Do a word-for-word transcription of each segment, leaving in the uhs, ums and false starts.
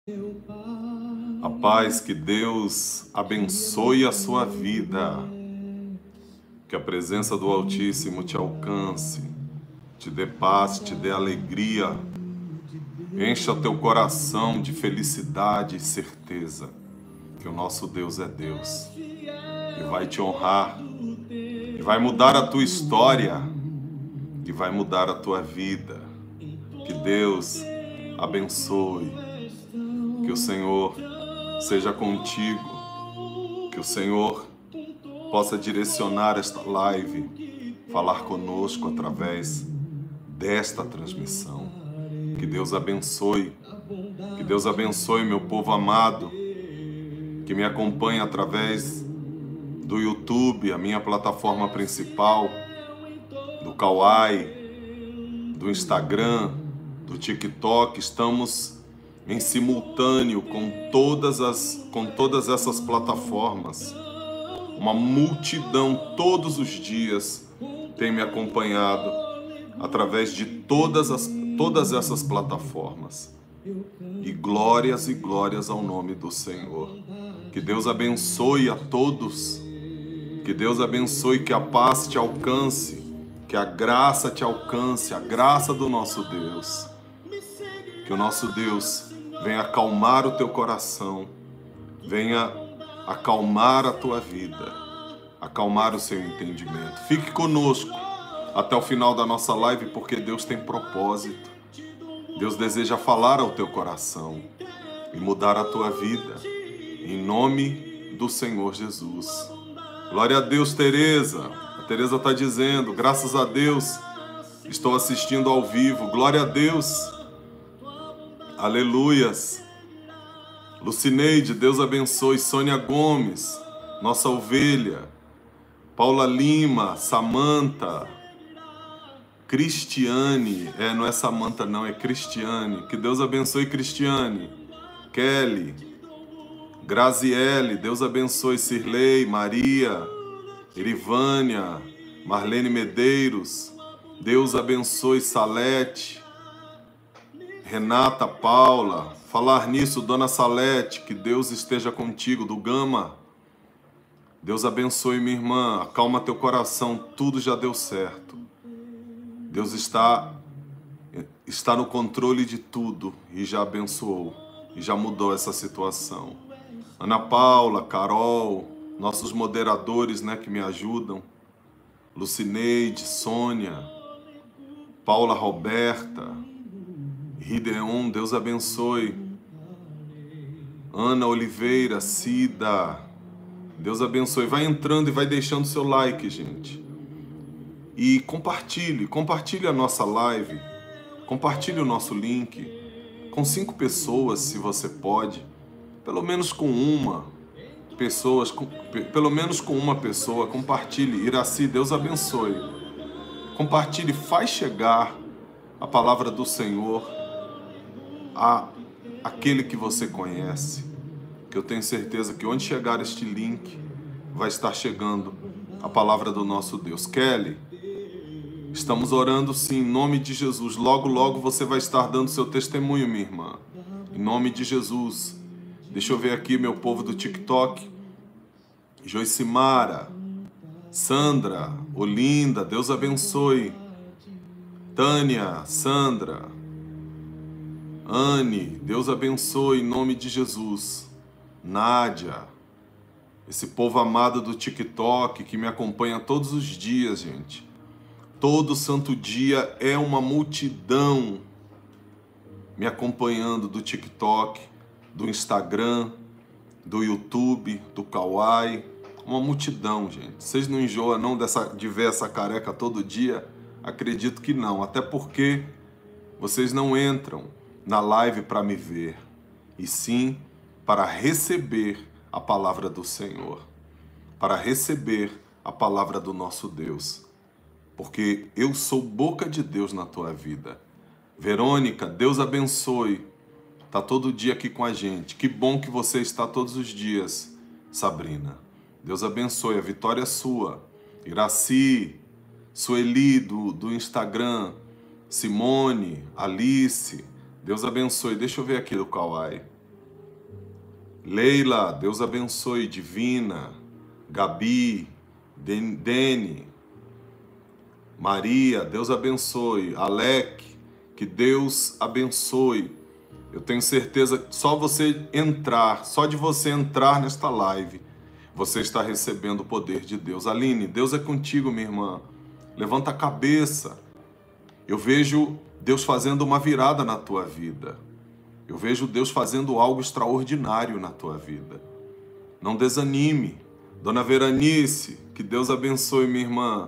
A paz, que Deus abençoe a sua vida, que a presença do Altíssimo te alcance, te dê paz, te dê alegria, encha teu coração de felicidade e certeza que o nosso Deus é Deus e vai te honrar, e vai mudar a tua história, e vai mudar a tua vida. Que Deus abençoe, que o Senhor seja contigo, que o Senhor possa direcionar esta live, falar conosco através desta transmissão. Que Deus abençoe, que Deus abençoe meu povo amado, que me acompanha através do YouTube, a minha plataforma principal, do Kawai, do Instagram, do TikTok. Estamos em simultâneo com todas as, com todas essas plataformas. Uma multidão todos os dias tem me acompanhado através de todas, as, todas essas plataformas. E glórias e glórias ao nome do Senhor. Que Deus abençoe a todos. Que Deus abençoe, que a paz te alcance, que a graça te alcance, a graça do nosso Deus. Que o nosso Deus venha acalmar o teu coração, venha acalmar a tua vida, acalmar o seu entendimento. Fique conosco até o final da nossa live, porque Deus tem propósito. Deus deseja falar ao teu coração e mudar a tua vida, em nome do Senhor Jesus. Glória a Deus, Tereza. A Tereza está dizendo, graças a Deus, estou assistindo ao vivo. Glória a Deus. Aleluias. Lucineide, Deus abençoe. Sônia Gomes, nossa ovelha. Paula Lima, Samanta, Cristiane, é, não é Samanta não, é Cristiane. Que Deus abençoe, Cristiane. Kelly, Graziele, Deus abençoe. Cirlei, Maria, Irivânia, Marlene Medeiros, Deus abençoe. Salete, Renata Paula. Falar nisso, Dona Salete, que Deus esteja contigo. Do Gama, Deus abençoe, minha irmã. Acalma teu coração, tudo já deu certo. Deus está, está no controle de tudo e já abençoou, e já mudou essa situação. Ana Paula, Carol, nossos moderadores, né, que me ajudam. Lucineide, Sônia, Paula Roberta, Rideon, Deus abençoe. Ana Oliveira, Cida, Deus abençoe. Vai entrando e vai deixando seu like, gente. E compartilhe, compartilhe a nossa live, compartilhe o nosso link com cinco pessoas, se você pode, pelo menos com uma pessoas, com, pelo menos com uma pessoa, compartilhe. Iraci, Deus abençoe. Compartilhe, faz chegar a palavra do Senhor a aquele que você conhece, que eu tenho certeza que onde chegar este link, vai estar chegando a palavra do nosso Deus. Kelly, estamos orando sim, em nome de Jesus. Logo, logo você vai estar dando seu testemunho, minha irmã. Em nome de Jesus. Deixa eu ver aqui meu povo do TikTok. Joicimara, Sandra, Olinda, Deus abençoe. Tânia, Sandra, Anne, Deus abençoe em nome de Jesus. Nádia, esse povo amado do TikTok que me acompanha todos os dias, gente. Todo santo dia é uma multidão me acompanhando do TikTok, do Instagram, do YouTube, do Kawai. Uma multidão, gente. Vocês não enjoam não dessa, de ver essa careca todo dia? Acredito que não, até porque vocês não entram na live para me ver, e sim para receber a palavra do Senhor, para receber a palavra do nosso Deus. Porque eu sou boca de Deus na tua vida. Verônica, Deus abençoe. Está todo dia aqui com a gente. Que bom que você está todos os dias, Sabrina. Deus abençoe, a vitória é sua. Iraci, Sueli do, do Instagram, Simone, Alice, Deus abençoe. Deixa eu ver aqui do Kawai. Leila, Deus abençoe. Divina, Gabi, Den- Dene, Maria, Deus abençoe. Alec, que Deus abençoe. Eu tenho certeza que só você entrar, só de você entrar nesta live, você está recebendo o poder de Deus. Aline, Deus é contigo, minha irmã. Levanta a cabeça. Eu vejo Deus fazendo uma virada na tua vida. Eu vejo Deus fazendo algo extraordinário na tua vida. Não desanime. Dona Veranice, que Deus abençoe, minha irmã.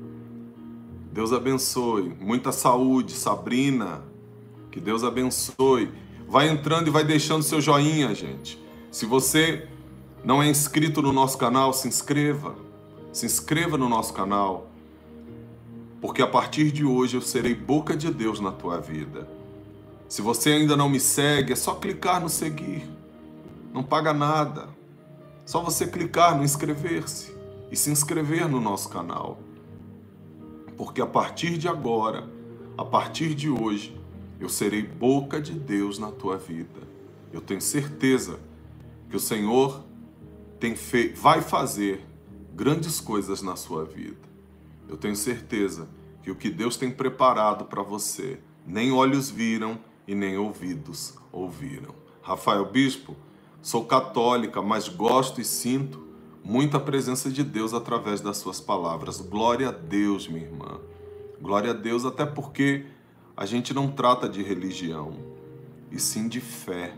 Deus abençoe. Muita saúde. Sabrina, que Deus abençoe. Vai entrando e vai deixando seu joinha, gente. Se você não é inscrito no nosso canal, se inscreva. Se inscreva no nosso canal. Porque a partir de hoje eu serei boca de Deus na tua vida. Se você ainda não me segue, é só clicar no seguir. Não paga nada. Só você clicar no inscrever-se e se inscrever no nosso canal. Porque a partir de agora, a partir de hoje, eu serei boca de Deus na tua vida. Eu tenho certeza que o Senhor tem fe... vai fazer grandes coisas na sua vida. Eu tenho certeza que o que Deus tem preparado para você, nem olhos viram e nem ouvidos ouviram. Rafael Bispo, sou católica, mas gosto e sinto muita presença de Deus através das suas palavras. Glória a Deus, minha irmã. Glória a Deus, até porque a gente não trata de religião, e sim de fé.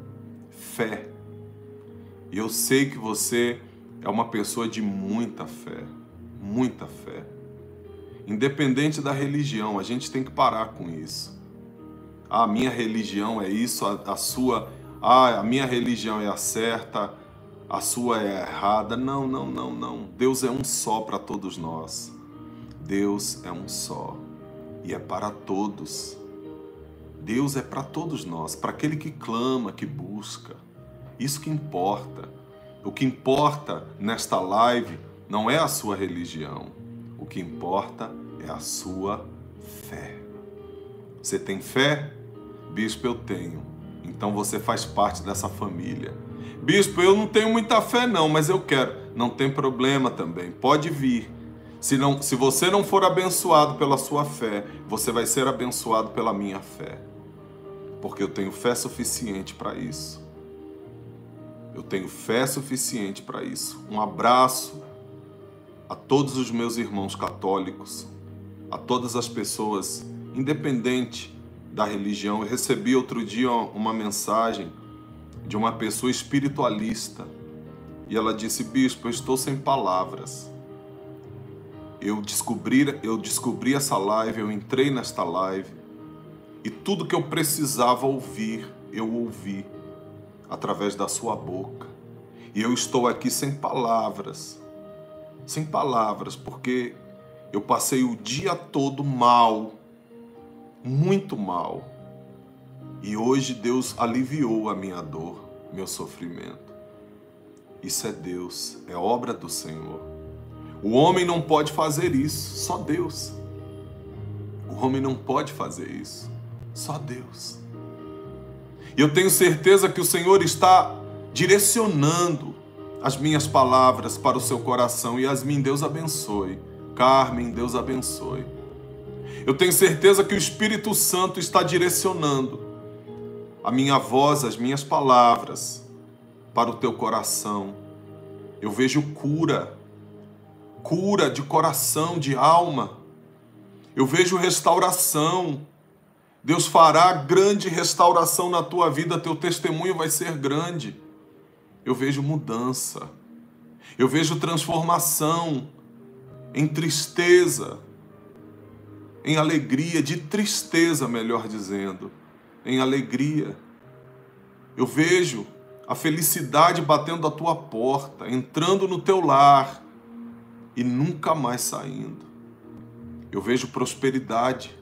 Fé. E eu sei que você é uma pessoa de muita fé. Muita fé. Independente da religião, a gente tem que parar com isso. Ah, a minha religião é isso, a, a sua... Ah, a minha religião é a certa, a sua é a errada. Não, não, não, não. Deus é um só para todos nós. Deus é um só. E é para todos. Deus é para todos nós, para aquele que clama, que busca. Isso que importa. O que importa nesta live não é a sua religião. O que importa é a sua fé. Você tem fé? Bispo, eu tenho. Então você faz parte dessa família. Bispo, eu não tenho muita fé não, mas eu quero. Não tem problema também, pode vir. Se, não, se você não for abençoado pela sua fé, você vai ser abençoado pela minha fé. Porque eu tenho fé suficiente para isso. Eu tenho fé suficiente para isso. Um abraço a todos os meus irmãos católicos, a todas as pessoas, independente da religião. Eu recebi outro dia uma mensagem de uma pessoa espiritualista. E ela disse, bispo, eu estou sem palavras. Eu descobri, eu descobri essa live, eu entrei nesta live e tudo que eu precisava ouvir, eu ouvi através da sua boca. E eu estou aqui sem palavras, sem palavras, porque eu passei o dia todo mal, muito mal. E hoje Deus aliviou a minha dor, meu sofrimento. Isso é Deus, é obra do Senhor. O homem não pode fazer isso, só Deus. O homem não pode fazer isso, só Deus. E eu tenho certeza que o Senhor está direcionando as minhas palavras para o seu coração. Yasmin, Deus abençoe. Carmen, Deus abençoe. Eu tenho certeza que o Espírito Santo está direcionando a minha voz, as minhas palavras para o teu coração. Eu vejo cura. Cura de coração, de alma. Eu vejo restauração. Deus fará grande restauração na tua vida, teu testemunho vai ser grande. Eu vejo mudança. Eu vejo transformação em tristeza, em alegria, de tristeza, melhor dizendo, em alegria. Eu vejo a felicidade batendo à tua porta, entrando no teu lar, e nunca mais saindo. Eu vejo prosperidade.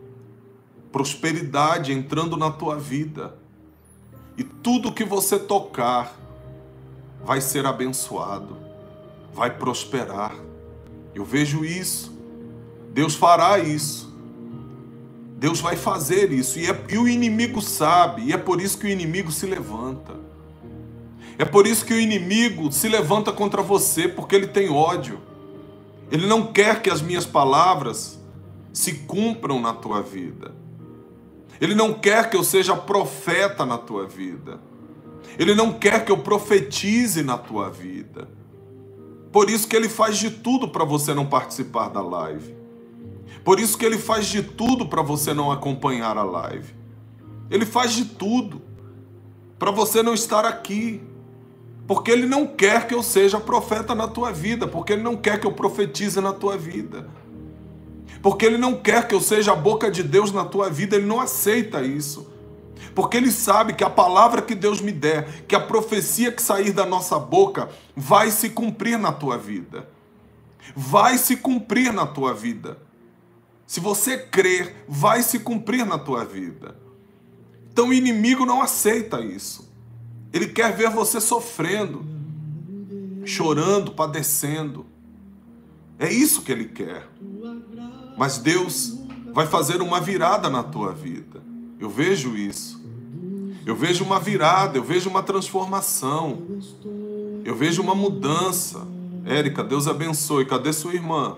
Prosperidade entrando na tua vida. E tudo que você tocar vai ser abençoado. Vai prosperar. Eu vejo isso. Deus fará isso. Deus vai fazer isso. E, é, e o inimigo sabe. E é por isso que o inimigo se levanta. É por isso que o inimigo se levanta contra você, porque ele tem ódio. Ele não quer que as minhas palavras se cumpram na tua vida. Ele não quer que eu seja profeta na tua vida. Ele não quer que eu profetize na tua vida. Por isso que ele faz de tudo para você não participar da live. Por isso que ele faz de tudo para você não acompanhar a live. Ele faz de tudo para você não estar aqui. Porque ele não quer que eu seja profeta na tua vida. Porque ele não quer que eu profetize na tua vida. Porque ele não quer que eu seja a boca de Deus na tua vida. Ele não aceita isso. Porque ele sabe que a palavra que Deus me der, que a profecia que sair da nossa boca, vai se cumprir na tua vida. Vai se cumprir na tua vida. Se você crer, vai se cumprir na tua vida. Então o inimigo não aceita isso. Ele quer ver você sofrendo, chorando, padecendo. É isso que ele quer. Mas Deus vai fazer uma virada na tua vida. Eu vejo isso. Eu vejo uma virada, eu vejo uma transformação. Eu vejo uma mudança. Érica, Deus abençoe. Cadê sua irmã?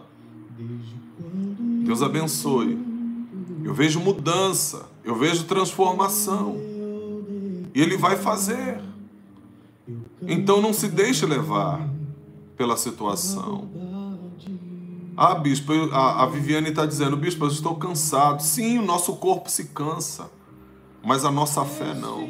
Deus abençoe. Eu vejo mudança, eu vejo transformação. E Ele vai fazer. Então não se deixe levar pela situação. Ah, bispo, a, a Viviane está dizendo, bispo, eu estou cansado. Sim, o nosso corpo se cansa, mas a nossa fé não.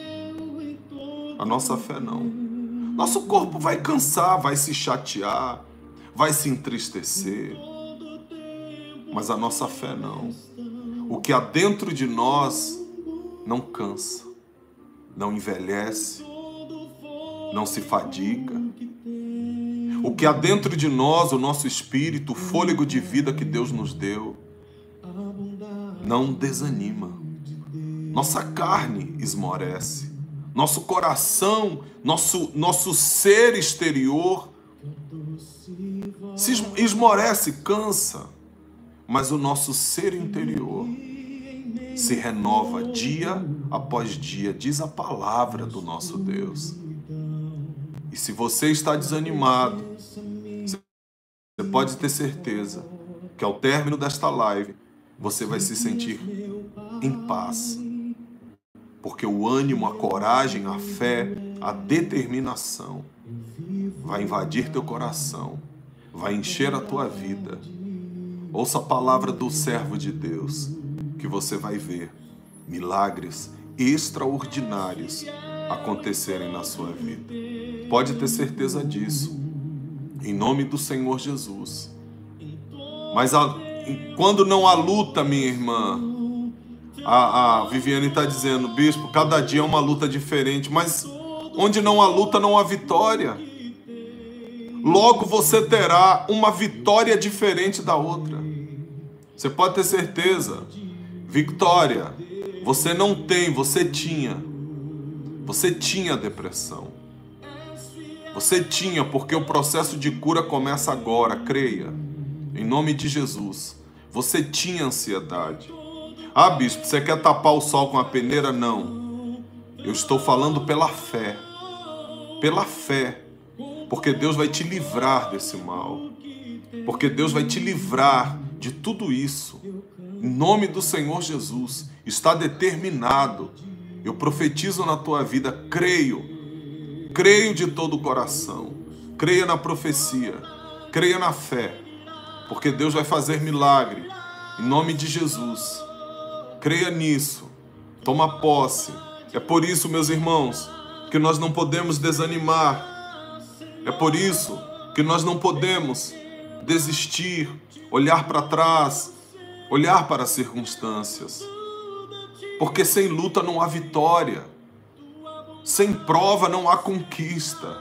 A nossa fé não. Nosso corpo vai cansar, vai se chatear, vai se entristecer, mas a nossa fé não. O que há dentro de nós não cansa, não envelhece, não se fadiga. O que há dentro de nós, o nosso espírito, o fôlego de vida que Deus nos deu, não desanima. Nossa carne esmorece. Nosso coração, nosso, nosso ser exterior se esmorece, cansa. Mas o nosso ser interior se renova dia após dia, diz a palavra do nosso Deus. E se você está desanimado, você pode ter certeza que ao término desta live, você vai se sentir em paz. Porque o ânimo, a coragem, a fé, a determinação vai invadir teu coração, vai encher a tua vida. Ouça a palavra do servo de Deus, que você vai ver milagres extraordinários acontecerem na sua vida. Pode ter certeza disso, em nome do Senhor Jesus. Mas a, quando não há luta, minha irmã, a, a Viviane está dizendo, bispo, cada dia é uma luta diferente, mas onde não há luta, não há vitória. Logo você terá uma vitória diferente da outra. Você pode ter certeza. Vitória, você não tem, você tinha. Você tinha depressão. Você tinha, porque o processo de cura começa agora, creia. Em nome de Jesus. Você tinha ansiedade. Ah, bispo, você quer tapar o sol com a peneira? Não. Eu estou falando pela fé. Pela fé. Porque Deus vai te livrar desse mal. Porque Deus vai te livrar de tudo isso. Em nome do Senhor Jesus. Está determinado. Eu profetizo na tua vida. Creio. Creio de todo o coração. Creia na profecia. Creia na fé. Porque Deus vai fazer milagre. Em nome de Jesus. Creia nisso. Toma posse. É por isso, meus irmãos, que nós não podemos desanimar. É por isso que nós não podemos desistir, olhar para trás, olhar para as circunstâncias. Porque sem luta não há vitória. Sem prova não há conquista.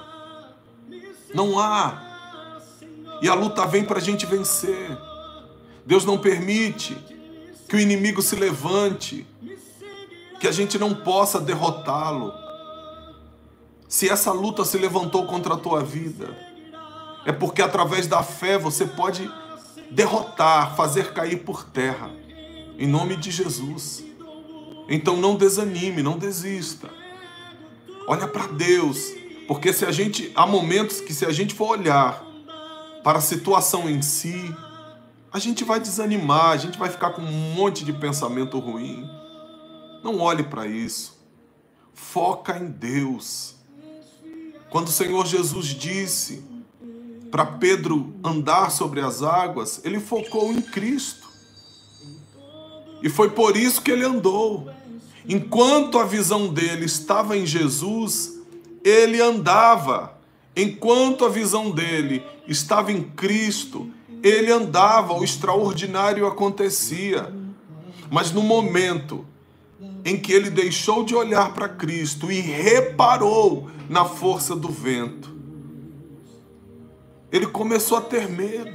Não há. E a luta vem para a gente vencer. Deus não permite que o inimigo se levante, que a gente não possa derrotá-lo. Se essa luta se levantou contra a tua vida, é porque através da fé você pode derrotar, fazer cair por terra, em nome de Jesus. Então não desanime, não desista. Olha para Deus, Porque se a gente, há momentos que se a gente for olhar para a situação em si, a gente vai desanimar, a gente vai ficar com um monte de pensamento ruim. Não olhe para isso. Foca em Deus. Quando o Senhor Jesus disse para Pedro andar sobre as águas, ele focou em Cristo. E foi por isso que ele andou. Enquanto a visão dele estava em Jesus, ele andava. Enquanto a visão dele estava em Cristo, ele andava, o extraordinário acontecia. Mas no momento em que ele deixou de olhar para Cristo e reparou na força do vento, ele começou a ter medo.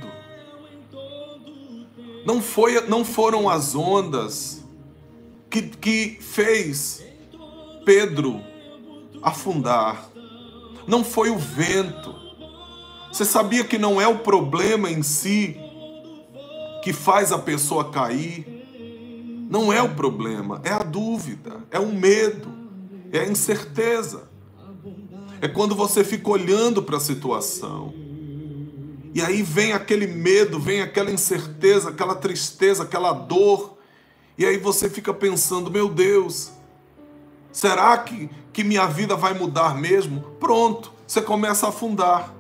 Não, foi, não foram as ondas que, que fez Pedro afundar. Não foi o vento. Você sabia que não é o problema em si que faz a pessoa cair? Não é o problema, é a dúvida, é o medo, é a incerteza. É quando você fica olhando para a situação. E aí vem aquele medo, vem aquela incerteza, aquela tristeza, aquela dor. E aí você fica pensando, meu Deus, será que, que minha vida vai mudar mesmo? Pronto, você começa a afundar.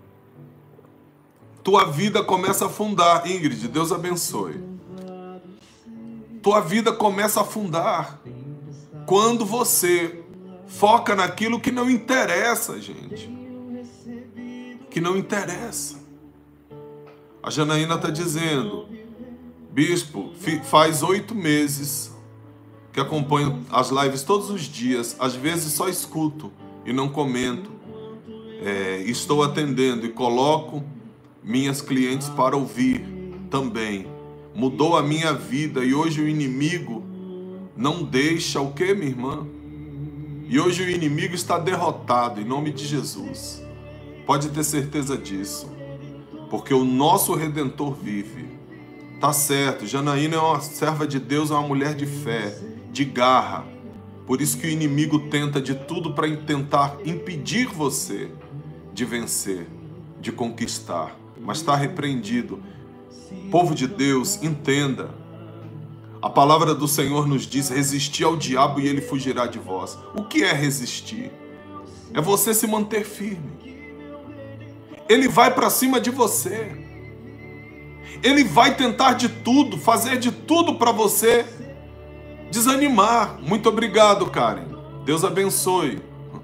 Tua vida começa a afundar. Ingrid, Deus abençoe. Tua vida começa a afundar quando você foca naquilo que não interessa, gente. Que não interessa. A Janaína está dizendo, bispo, faz oito meses que acompanho as lives todos os dias. Às vezes só escuto e não comento. É, estou atendendo e coloco minhas clientes para ouvir também. Mudou a minha vida e hoje o inimigo não deixa o quê, minha irmã? E hoje o inimigo está derrotado em nome de Jesus. Pode ter certeza disso. Porque o nosso Redentor vive. Tá certo, Janaína é uma serva de Deus, é uma mulher de fé, de garra. Por isso que o inimigo tenta de tudo para tentar impedir você de vencer, de conquistar. Mas está repreendido. Povo de Deus, entenda. A palavra do Senhor nos diz, resistir ao diabo e ele fugirá de vós. O que é resistir? É você se manter firme. Ele vai para cima de você. Ele vai tentar de tudo, fazer de tudo para você desanimar. Muito obrigado, Karen. Deus abençoe.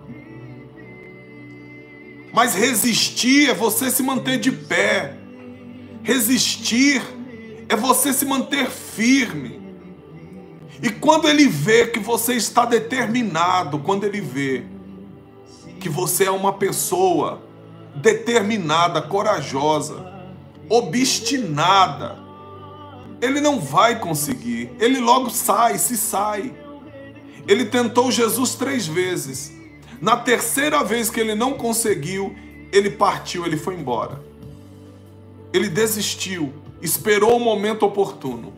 Mas resistir é você se manter de pé. Resistir é você se manter firme. E quando ele vê que você está determinado, quando ele vê que você é uma pessoa determinada, corajosa, obstinada, ele não vai conseguir. Ele logo sai, se sai. Ele tentou Jesus três vezes. Na terceira vez que ele não conseguiu, ele partiu, ele foi embora. Ele desistiu, esperou o momento oportuno.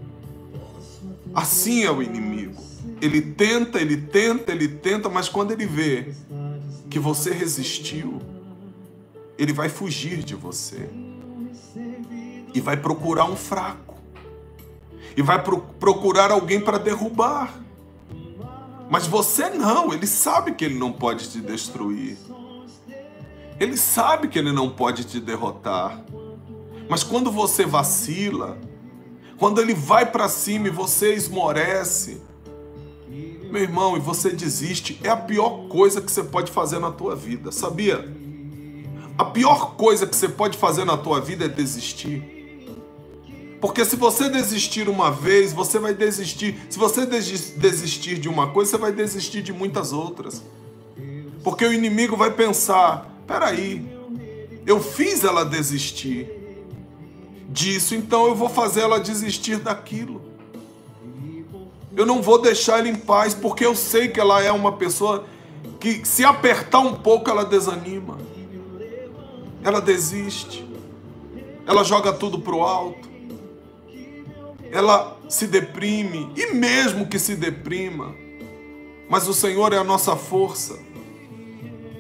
Assim é o inimigo. Ele tenta, ele tenta, ele tenta, mas quando ele vê que você resistiu, ele vai fugir de você. E vai procurar um fraco. E vai pro- procurar alguém para derrubar. Mas você não, ele sabe que ele não pode te destruir. Ele sabe que ele não pode te derrotar. Mas quando você vacila, quando ele vai para cima e você esmorece, meu irmão, e você desiste, é a pior coisa que você pode fazer na tua vida, sabia? A pior coisa que você pode fazer na tua vida é desistir. Porque se você desistir uma vez, você vai desistir. Se você desistir de uma coisa, você vai desistir de muitas outras. Porque o inimigo vai pensar, peraí, eu fiz ela desistir disso, então eu vou fazer ela desistir daquilo. Eu não vou deixar ela em paz, porque eu sei que ela é uma pessoa que, se apertar um pouco, ela desanima. Ela desiste. Ela joga tudo pro alto. Ela se deprime, e mesmo que se deprima, mas o Senhor é a nossa força.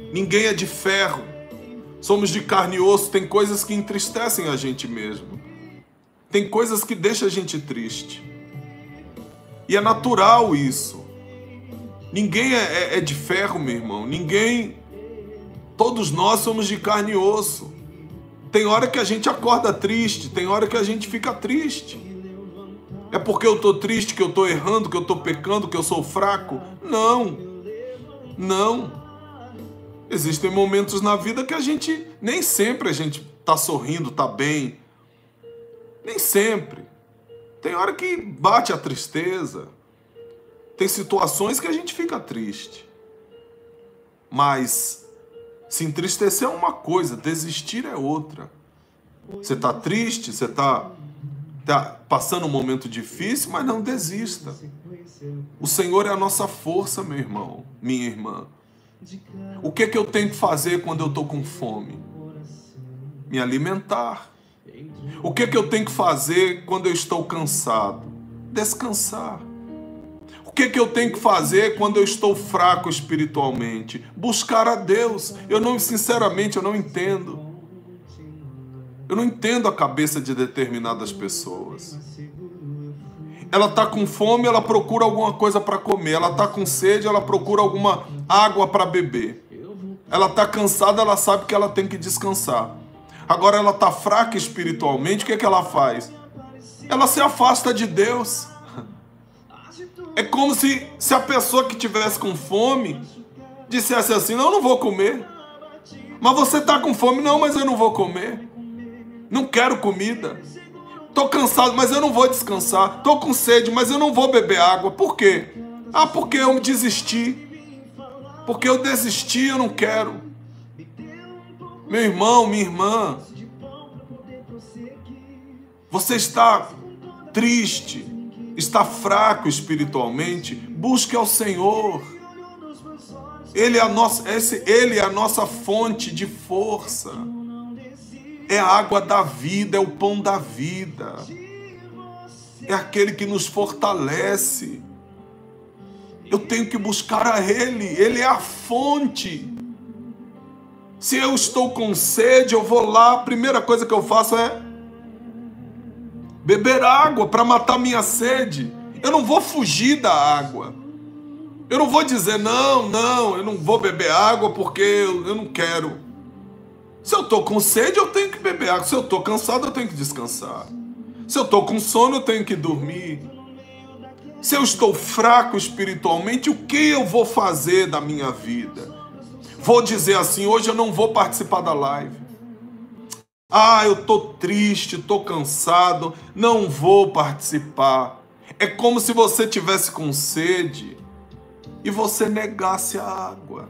Ninguém é de ferro. Somos de carne e osso. Tem coisas que entristecem a gente mesmo. Tem coisas que deixam a gente triste. E é natural isso. Ninguém é, é, é de ferro, meu irmão. Ninguém... Todos nós somos de carne e osso. Tem hora que a gente acorda triste. Tem hora que a gente fica triste. É porque eu estou triste, que eu estou errando, que eu estou pecando, que eu sou fraco? Não. Não. Existem momentos na vida que a gente... Nem sempre a gente está sorrindo, está bem. Nem sempre. Tem hora que bate a tristeza. Tem situações que a gente fica triste. Mas se entristecer é uma coisa, desistir é outra. Você está triste, você está tá passando um momento difícil, mas não desista. O Senhor é a nossa força, meu irmão, minha irmã. O que é que eu tenho que fazer quando eu estou com fome? Me alimentar. O que é que eu tenho que fazer quando eu estou cansado? Descansar. O que é que eu tenho que fazer quando eu estou fraco espiritualmente? Buscar a Deus. Eu não, sinceramente, eu não entendo. Eu não entendo a cabeça de determinadas pessoas. Ela está com fome, ela procura alguma coisa para comer. Ela está com sede, ela procura alguma água para beber. Ela está cansada, ela sabe que ela tem que descansar. Agora ela está fraca espiritualmente, o que é que ela faz? Ela se afasta de Deus. É como se, se a pessoa que tivesse com fome dissesse assim, não, eu não vou comer. Mas você está com fome? Não, mas eu não vou comer. Não quero comida. Estou cansado, mas eu não vou descansar. Estou com sede, mas eu não vou beber água. Por quê? Ah, porque eu desisti. Porque eu desisti, eu não quero. Meu irmão, minha irmã, você está triste, está fraco espiritualmente, busque ao Senhor. Ele é a nossa, esse, Ele é a nossa fonte de força. É a água da vida, é o pão da vida. É aquele que nos fortalece. Eu tenho que buscar a Ele, Ele é a fonte. Se eu estou com sede, eu vou lá, a primeira coisa que eu faço é beber água para matar minha sede. Eu não vou fugir da água. Eu não vou dizer, não, não, eu não vou beber água porque eu, eu não quero. Se eu estou com sede, eu tenho que beber água. Se eu estou cansado, eu tenho que descansar. Se eu estou com sono, eu tenho que dormir. Se eu estou fraco espiritualmente, o que eu vou fazer da minha vida? Vou dizer assim, hoje eu não vou participar da live. Ah, eu estou triste, estou cansado, não vou participar. É como se você tivesse com sede e você negasse a água.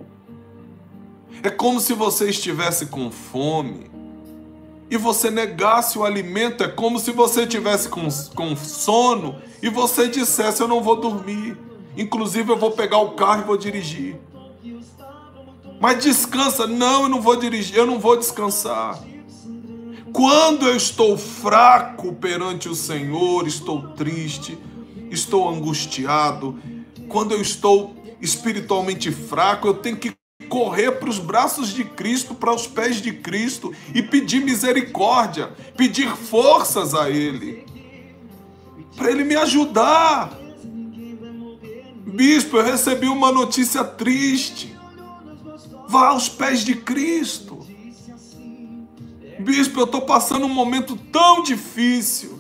É como se você estivesse com fome e você negasse o alimento. É como se você estivesse com, com sono e você dissesse, eu não vou dormir. Inclusive eu vou pegar o carro e vou dirigir. Mas descansa. Não, eu não vou dirigir, eu não vou descansar. Quando eu estou fraco perante o Senhor, estou triste, estou angustiado, quando eu estou espiritualmente fraco, eu tenho que correr para os braços de Cristo, para os pés de Cristo e pedir misericórdia, pedir forças a Ele, para Ele me ajudar. Bispo, eu recebi uma notícia triste. Vá aos pés de Cristo. Bispo, eu estou passando um momento tão difícil.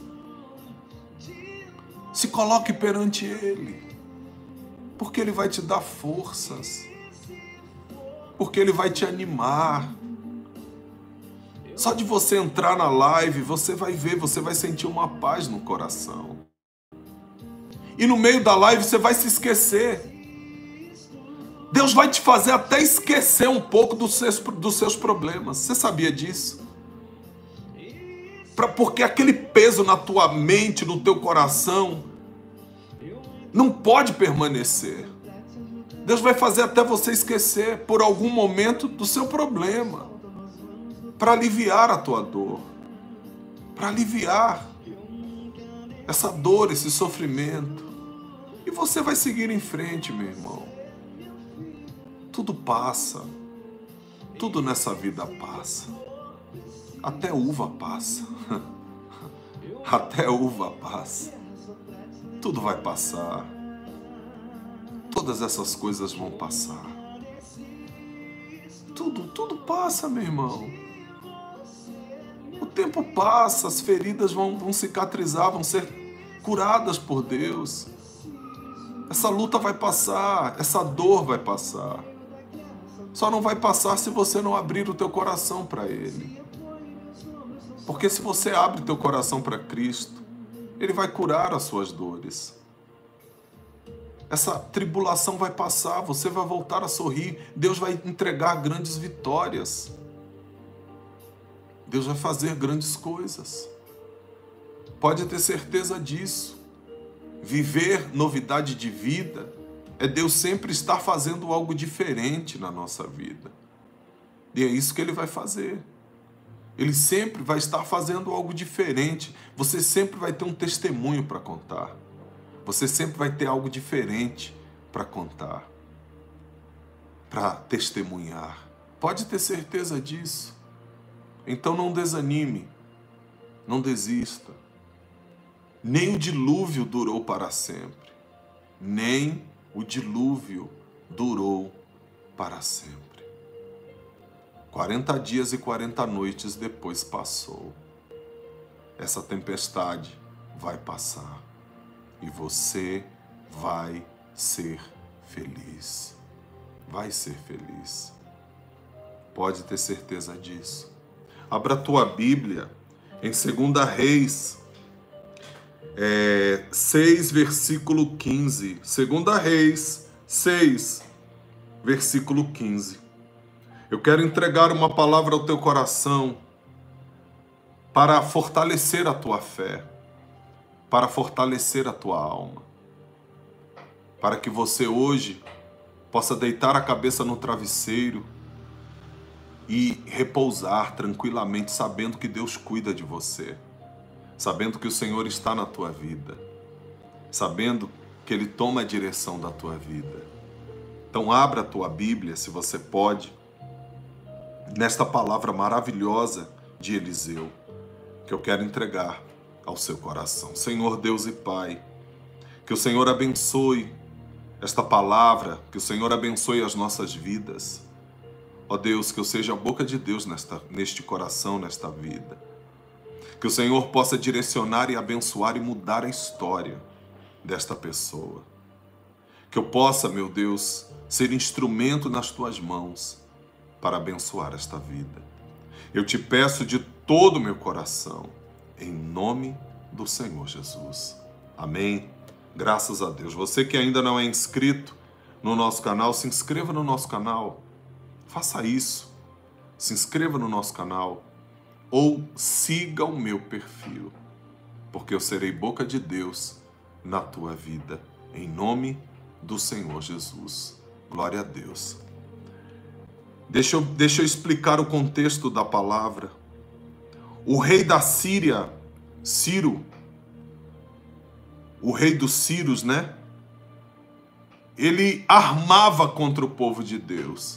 Se coloque perante Ele, porque Ele vai te dar forças, porque Ele vai te animar. Só de você entrar na live, você vai ver, você vai sentir uma paz no coração. E no meio da live você vai se esquecer. Deus vai te fazer até esquecer um pouco dos seus, dos seus problemas. Você sabia disso? Pra, porque aquele peso na tua mente, no teu coração, não pode permanecer. Deus vai fazer até você esquecer por algum momento do seu problema, para aliviar a tua dor, para aliviar essa dor, esse sofrimento. E você vai seguir em frente, meu irmão. Tudo passa. Tudo nessa vida passa. Até uva passa. Até uva passa. Tudo vai passar. Todas essas coisas vão passar. Tudo, tudo passa, meu irmão. O tempo passa, as feridas vão, vão cicatrizar, vão ser curadas por Deus. Essa luta vai passar, essa dor vai passar. Só não vai passar se você não abrir o teu coração para Ele. Porque se você abre o teu coração para Cristo, Ele vai curar as suas dores. Essa tribulação vai passar, você vai voltar a sorrir, Deus vai entregar grandes vitórias. Deus vai fazer grandes coisas. Pode ter certeza disso. Viver novidade de vida é Deus sempre estar fazendo algo diferente na nossa vida. E é isso que Ele vai fazer. Ele sempre vai estar fazendo algo diferente. Você sempre vai ter um testemunho para contar. Você sempre vai ter algo diferente para contar, para testemunhar. Pode ter certeza disso. Então não desanime, não desista. Nem o dilúvio durou para sempre. Nem o dilúvio durou para sempre. quarenta dias e quarenta noites depois passou. Essa tempestade vai passar. E você vai ser feliz. Vai ser feliz. Pode ter certeza disso. Abra a tua Bíblia em Segunda Reis, é, seis, versículo quinze. Segunda Reis, seis, versículo quinze. Eu quero entregar uma palavra ao teu coração para fortalecer a tua fé, para fortalecer a tua alma, para que você hoje possa deitar a cabeça no travesseiro e repousar tranquilamente, sabendo que Deus cuida de você, sabendo que o Senhor está na tua vida, sabendo que Ele toma a direção da tua vida. Então abra a tua Bíblia, se você pode, nesta palavra maravilhosa de Eliseu, que eu quero entregar ao seu coração. Senhor Deus e Pai, que o Senhor abençoe esta palavra, que o Senhor abençoe as nossas vidas. Ó Deus, que eu seja a boca de Deus nesta, neste coração, nesta vida. Que o Senhor possa direcionar e abençoar e mudar a história desta pessoa. Que eu possa, meu Deus, ser instrumento nas tuas mãos para abençoar esta vida. Eu te peço de todo o meu coração, em nome do Senhor Jesus. Amém. Graças a Deus. Você que ainda não é inscrito no nosso canal, se inscreva no nosso canal. Faça isso. Se inscreva no nosso canal. Ou siga o meu perfil. Porque eu serei boca de Deus na tua vida. Em nome do Senhor Jesus. Glória a Deus. Deixa eu, deixa eu explicar o contexto da palavra. O rei da Síria, Ciro, o rei dos Círios, né? Ele armava contra o povo de Deus.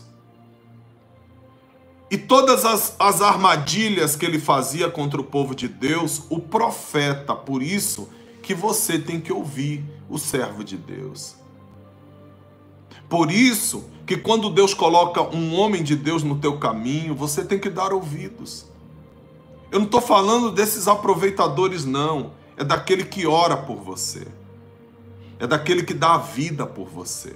E todas as, as armadilhas que ele fazia contra o povo de Deus, o profeta, por isso que você tem que ouvir o servo de Deus. Por isso que quando Deus coloca um homem de Deus no teu caminho, você tem que dar ouvidos. Eu não estou falando desses aproveitadores, não. É daquele que ora por você. É daquele que dá a vida por você.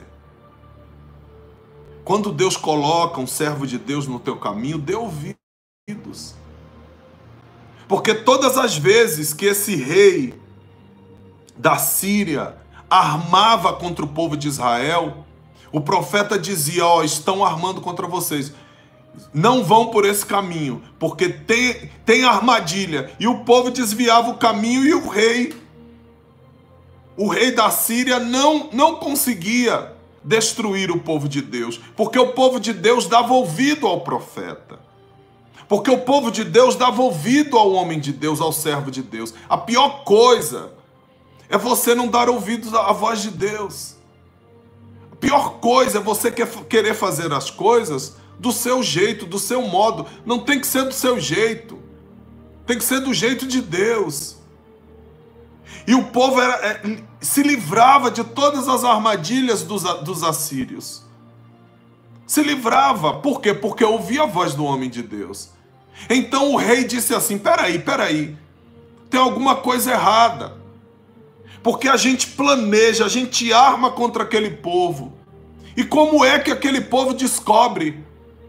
Quando Deus coloca um servo de Deus no teu caminho, dê ouvidos. Porque todas as vezes que esse rei da Síria armava contra o povo de Israel, o profeta dizia, ó, estão armando contra vocês. Não vão por esse caminho, porque tem, tem armadilha. E o povo desviava o caminho e o rei, o rei da Síria não, não conseguia destruir o povo de Deus, porque o povo de Deus dava ouvido ao profeta. Porque o povo de Deus dava ouvido ao homem de Deus, ao servo de Deus. A pior coisa é você não dar ouvidos à voz de Deus. A pior coisa é você querer fazer as coisas do seu jeito, do seu modo. Não tem que ser do seu jeito. Tem que ser do jeito de Deus. E o povo era, é, se livrava de todas as armadilhas dos, dos assírios. Se livrava. Por quê? Porque ouvia a voz do homem de Deus. Então o rei disse assim, peraí, peraí, tem alguma coisa errada. Porque a gente planeja, a gente arma contra aquele povo. E como é que aquele povo descobre?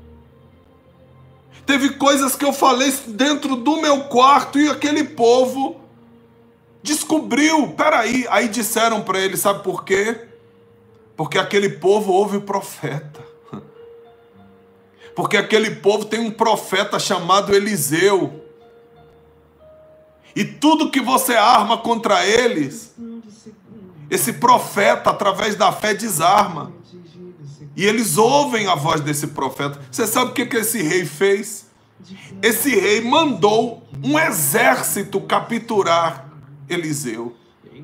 Teve coisas que eu falei dentro do meu quarto e aquele povo descobriu. Peraí, aí disseram para ele, sabe por quê? Porque aquele povo ouve o profeta. Porque aquele povo tem um profeta chamado Eliseu. E tudo que você arma contra eles, esse profeta, através da fé, desarma. E eles ouvem a voz desse profeta. Você sabe o que, que esse rei fez? Esse rei mandou um exército capturar Eliseu.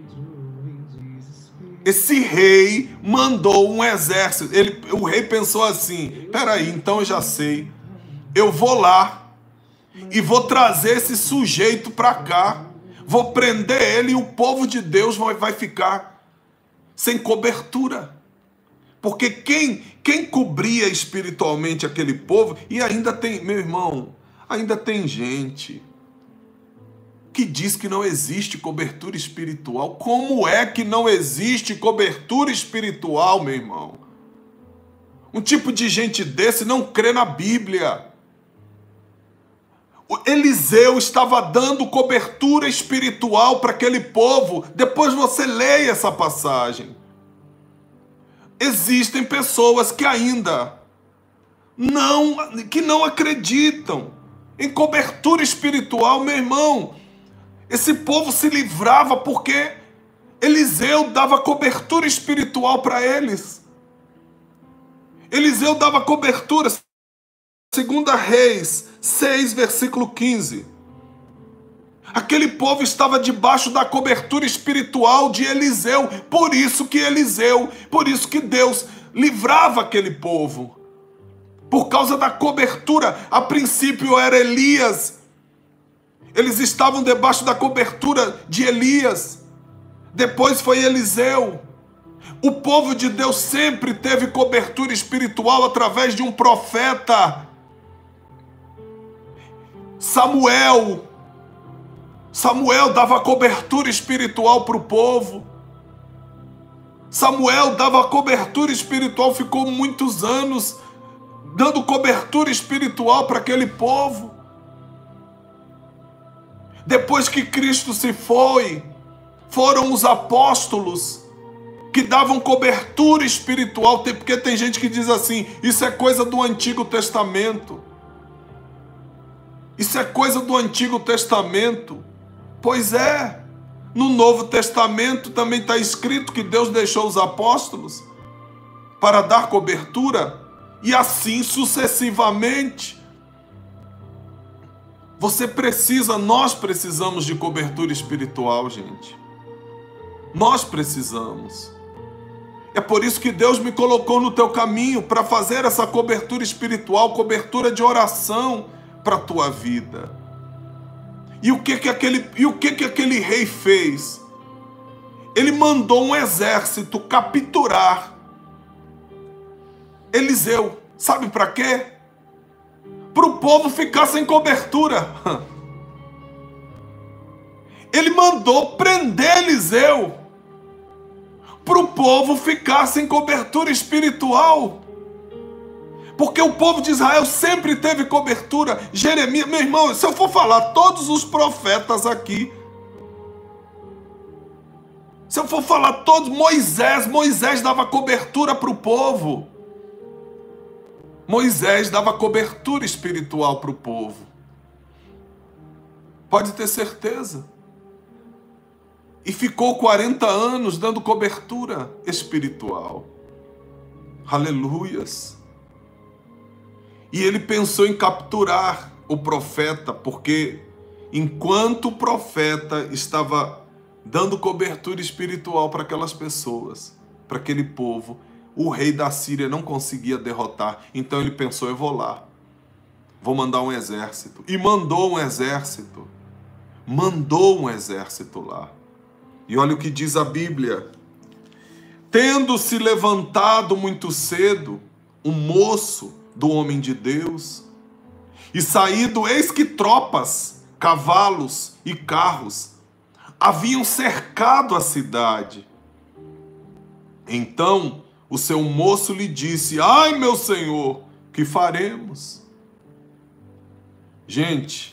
Esse rei mandou um exército. Ele, o rei pensou assim, peraí, então eu já sei. Eu vou lá e vou trazer esse sujeito para cá. Vou prender ele e o povo de Deus vai, vai ficar sem cobertura. Porque quem, quem cobria espiritualmente aquele povo, e ainda tem, meu irmão, ainda tem gente que diz que não existe cobertura espiritual. Como é que não existe cobertura espiritual, meu irmão? Um tipo de gente desse não crê na Bíblia. O Eliseu estava dando cobertura espiritual para aquele povo. Depois você leia essa passagem. Existem pessoas que ainda não, que não acreditam em cobertura espiritual, meu irmão. Esse povo se livrava porque Eliseu dava cobertura espiritual para eles. Eliseu dava cobertura. Segunda Reis seis, versículo quinze. Aquele povo estava debaixo da cobertura espiritual de Eliseu. Por isso que Eliseu, por isso que Deus livrava aquele povo. Por causa da cobertura. A princípio era Elias. Eles estavam debaixo da cobertura de Elias. Depois foi Eliseu. O povo de Deus sempre teve cobertura espiritual através de um profeta. Samuel. Samuel dava cobertura espiritual para o povo. Samuel dava cobertura espiritual, ficou muitos anos dando cobertura espiritual para aquele povo. Depois que Cristo se foi, foram os apóstolos que davam cobertura espiritual, porque tem gente que diz assim, isso é coisa do Antigo Testamento. Isso é coisa do Antigo Testamento. Pois é, no Novo Testamento também está escrito que Deus deixou os apóstolos para dar cobertura, e assim sucessivamente. Você precisa, nós precisamos de cobertura espiritual, gente. Nós precisamos. É por isso que Deus me colocou no teu caminho, para fazer essa cobertura espiritual, cobertura de oração para a tua vida. E o que que aquele, e o que que aquele rei fez? Ele mandou um exército capturar Eliseu. Sabe para quê? Para o povo ficar sem cobertura. Ele mandou prender Eliseu para o povo ficar sem cobertura espiritual. Porque o povo de Israel sempre teve cobertura. Jeremias, meu irmão, se eu for falar todos os profetas aqui, se eu for falar todos, Moisés, Moisés dava cobertura para o povo. Moisés dava cobertura espiritual para o povo. Pode ter certeza. E ficou quarenta anos dando cobertura espiritual. Aleluias. E ele pensou em capturar o profeta, porque enquanto o profeta estava dando cobertura espiritual para aquelas pessoas, para aquele povo, o rei da Síria não conseguia derrotar. Então ele pensou, eu vou lá, vou mandar um exército. E mandou um exército. Mandou um exército lá. E olha o que diz a Bíblia. Tendo-se levantado muito cedo, um moço do homem de Deus, e saído, eis que tropas, cavalos e carros haviam cercado a cidade. Então o seu moço lhe disse, ai meu senhor, que faremos? Gente,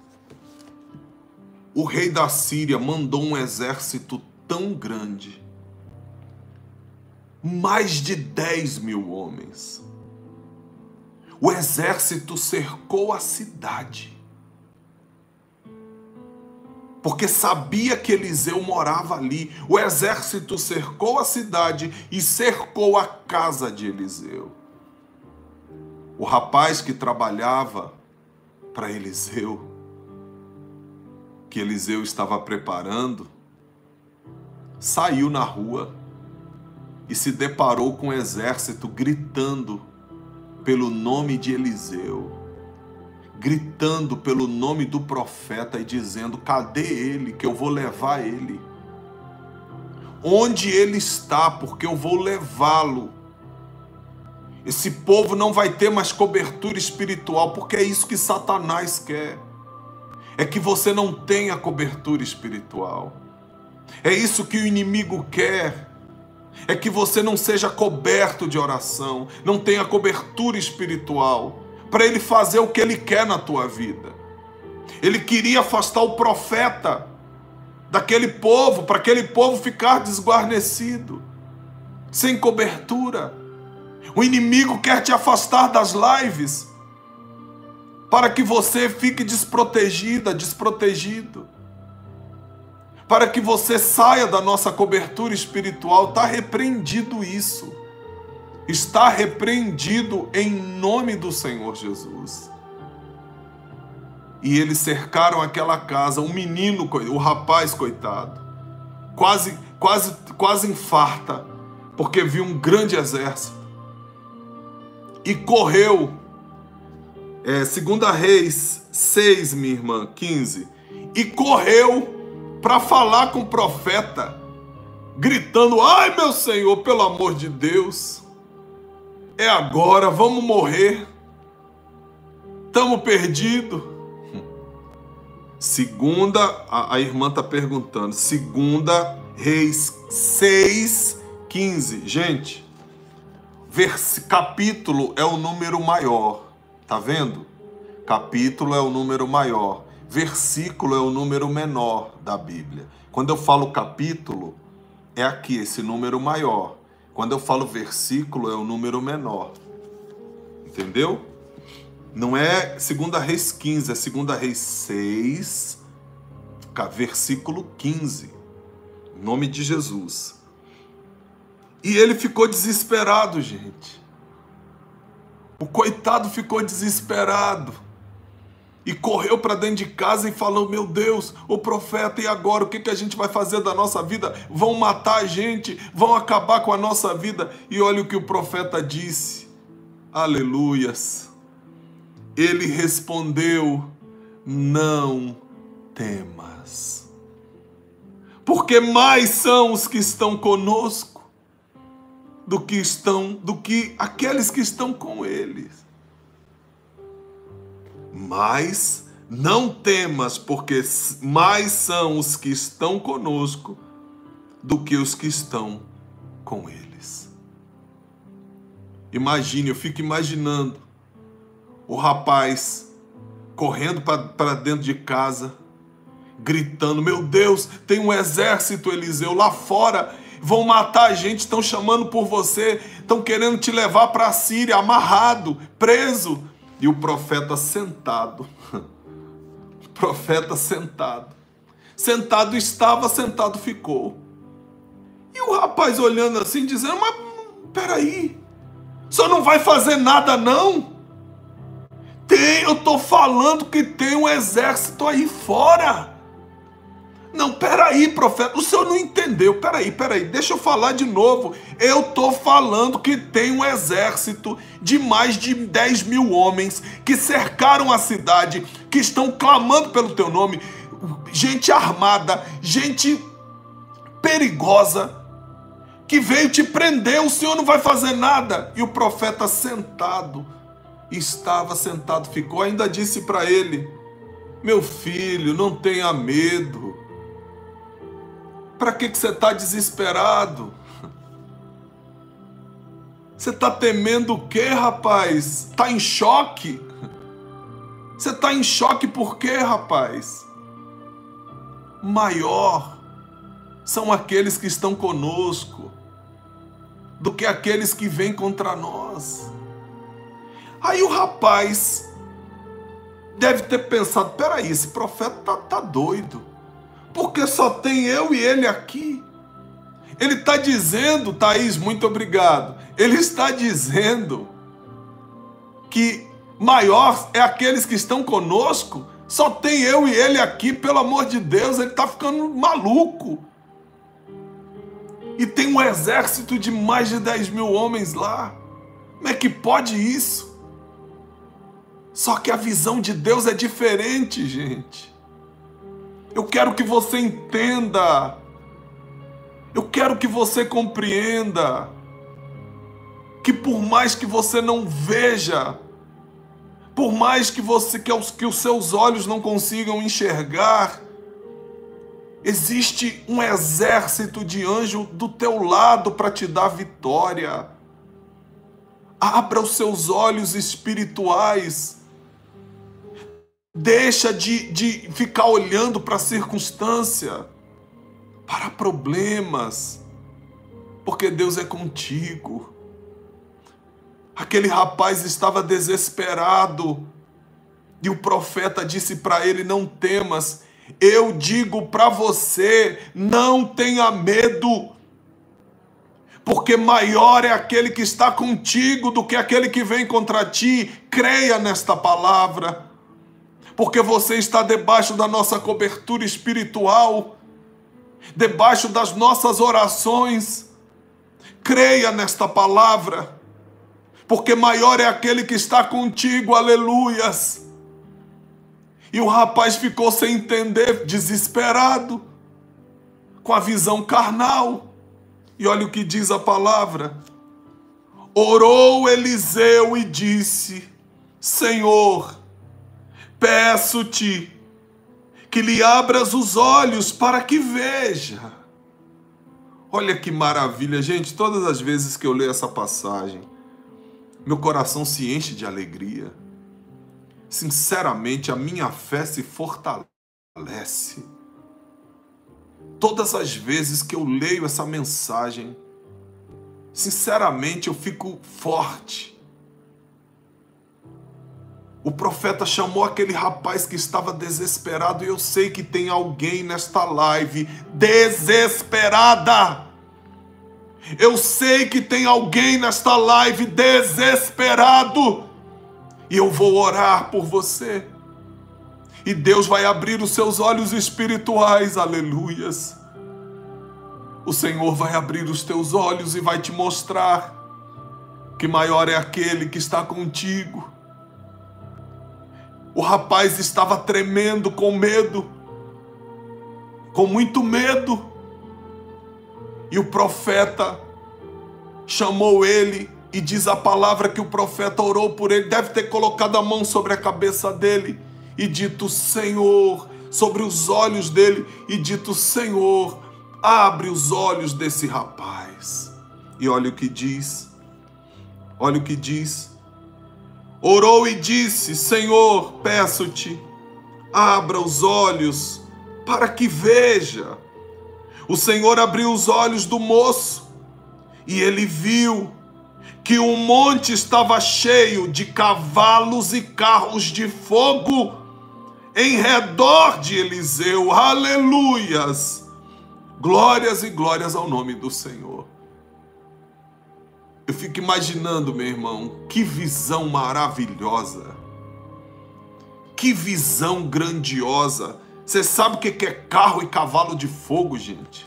o rei da Síria mandou um exército tão grande, mais de dez mil homens. O exército cercou a cidade, porque sabia que Eliseu morava ali. O exército cercou a cidade e cercou a casa de Eliseu. O rapaz que trabalhava para Eliseu, que Eliseu estava preparando, saiu na rua e se deparou com o exército gritando pelo nome de Eliseu, gritando pelo nome do profeta e dizendo, cadê ele, que eu vou levar ele? Onde ele está, porque eu vou levá-lo. Esse povo não vai ter mais cobertura espiritual, porque é isso que Satanás quer. É que você não tenha cobertura espiritual. É isso que o inimigo quer. É que você não seja coberto de oração, não tenha cobertura espiritual, para ele fazer o que ele quer na tua vida. Ele queria afastar o profeta daquele povo, para aquele povo ficar desguarnecido, sem cobertura. O inimigo quer te afastar das lives, para que você fique desprotegida, desprotegido. Para que você saia da nossa cobertura espiritual. Está repreendido isso. Está repreendido em nome do Senhor Jesus. E eles cercaram aquela casa, um menino, o rapaz coitado, quase, quase, quase infarta, porque viu um grande exército. E correu, é, segunda Reis seis, minha irmã, quinze, e correu para falar com o profeta, gritando, ai meu Senhor, pelo amor de Deus, é agora, vamos morrer, estamos perdidos. Segunda, a, a irmã está perguntando, segunda Reis seis, quinze, gente, vers, capítulo é o número maior, tá vendo? Capítulo é o número maior. Versículo é o número menor da Bíblia. Quando eu falo capítulo, é aqui, esse número maior. Quando eu falo versículo, é o número menor. Entendeu? Não é segunda Reis quinze, é segunda Reis seis, versículo quinze. Em nome de Jesus. E ele ficou desesperado, gente. O coitado ficou desesperado. E correu para dentro de casa e falou, meu Deus, o profeta, e agora? O que, que a gente vai fazer da nossa vida? Vão matar a gente, vão acabar com a nossa vida. E olha o que o profeta disse. Aleluias. Ele respondeu, não temas. Porque mais são os que estão conosco do que, estão, do que aqueles que estão com eles. Mas não temas, porque mais são os que estão conosco do que os que estão com eles. Imagine, eu fico imaginando o rapaz correndo para dentro de casa, gritando, meu Deus, tem um exército, Eliseu, lá fora, vão matar a gente, estão chamando por você, estão querendo te levar para a Síria, amarrado, preso. E o profeta sentado, o profeta sentado, sentado estava, sentado ficou. E o rapaz olhando assim, dizendo, mas peraí, o senhor não vai fazer nada não? Tem, eu estou falando que tem um exército aí fora. Não, peraí, profeta, o senhor não entendeu. Peraí, peraí, deixa eu falar de novo. Eu estou falando que tem um exército de mais de dez mil homens que cercaram a cidade, que estão clamando pelo teu nome. Gente armada, gente perigosa, que veio te prender, o senhor não vai fazer nada. E o profeta sentado, estava sentado, ficou, ainda disse para ele: meu filho, não tenha medo. Para que, que você está desesperado? Você está temendo o quê, rapaz? Está em choque? Você está em choque por quê, rapaz? Maior são aqueles que estão conosco do que aqueles que vêm contra nós. Aí o rapaz deve ter pensado: peraí, esse profeta tá, tá doido, porque só tem eu e ele aqui. Ele está dizendo, Thaís, muito obrigado, ele está dizendo que maior é aqueles que estão conosco. Só tem eu e ele aqui, pelo amor de Deus, ele está ficando maluco. E tem um exército de mais de dez mil homens lá. Como é que pode isso? Só que a visão de Deus é diferente, gente. Eu quero que você entenda. Eu quero que você compreenda que por mais que você não veja, por mais que, você, que, os, que os seus olhos não consigam enxergar, existe um exército de anjos do teu lado para te dar vitória. Abra os seus olhos espirituais. Deixa de, de ficar olhando para a circunstância, para problemas, porque Deus é contigo. Aquele rapaz estava desesperado e o profeta disse para ele: não temas. Eu digo para você, não tenha medo, porque maior é aquele que está contigo do que aquele que vem contra ti. Creia nesta palavra, porque você está debaixo da nossa cobertura espiritual, debaixo das nossas orações. Creia nesta palavra, porque maior é aquele que está contigo. Aleluias. E o rapaz ficou sem entender, desesperado, com a visão carnal. E olha o que diz a palavra. Orou Eliseu e disse: Senhor, peço-te que lhe abras os olhos para que veja. Olha que maravilha, gente. Todas as vezes que eu leio essa passagem, meu coração se enche de alegria. Sinceramente, a minha fé se fortalece. Todas as vezes que eu leio essa mensagem, sinceramente, eu fico forte. O profeta chamou aquele rapaz que estava desesperado, e eu sei que tem alguém nesta live desesperada. Eu sei que tem alguém nesta live desesperado. E eu vou orar por você. E Deus vai abrir os seus olhos espirituais. Aleluias. O Senhor vai abrir os teus olhos e vai te mostrar que maior é aquele que está contigo. O rapaz estava tremendo com medo, com muito medo. E o profeta chamou ele, e diz a palavra que o profeta orou por ele, deve ter colocado a mão sobre a cabeça dele e dito: Senhor, sobre os olhos dele, e dito: Senhor, abre os olhos desse rapaz. E olha o que diz, olha o que diz. Orou e disse: Senhor, peço-te, abra os olhos para que veja. O Senhor abriu os olhos do moço e ele viu que o monte estava cheio de cavalos e carros de fogo em redor de Eliseu. Aleluias! Glórias e glórias ao nome do Senhor. Eu fico imaginando, meu irmão, que visão maravilhosa, que visão grandiosa. Você sabe o que é carro e cavalo de fogo, gente?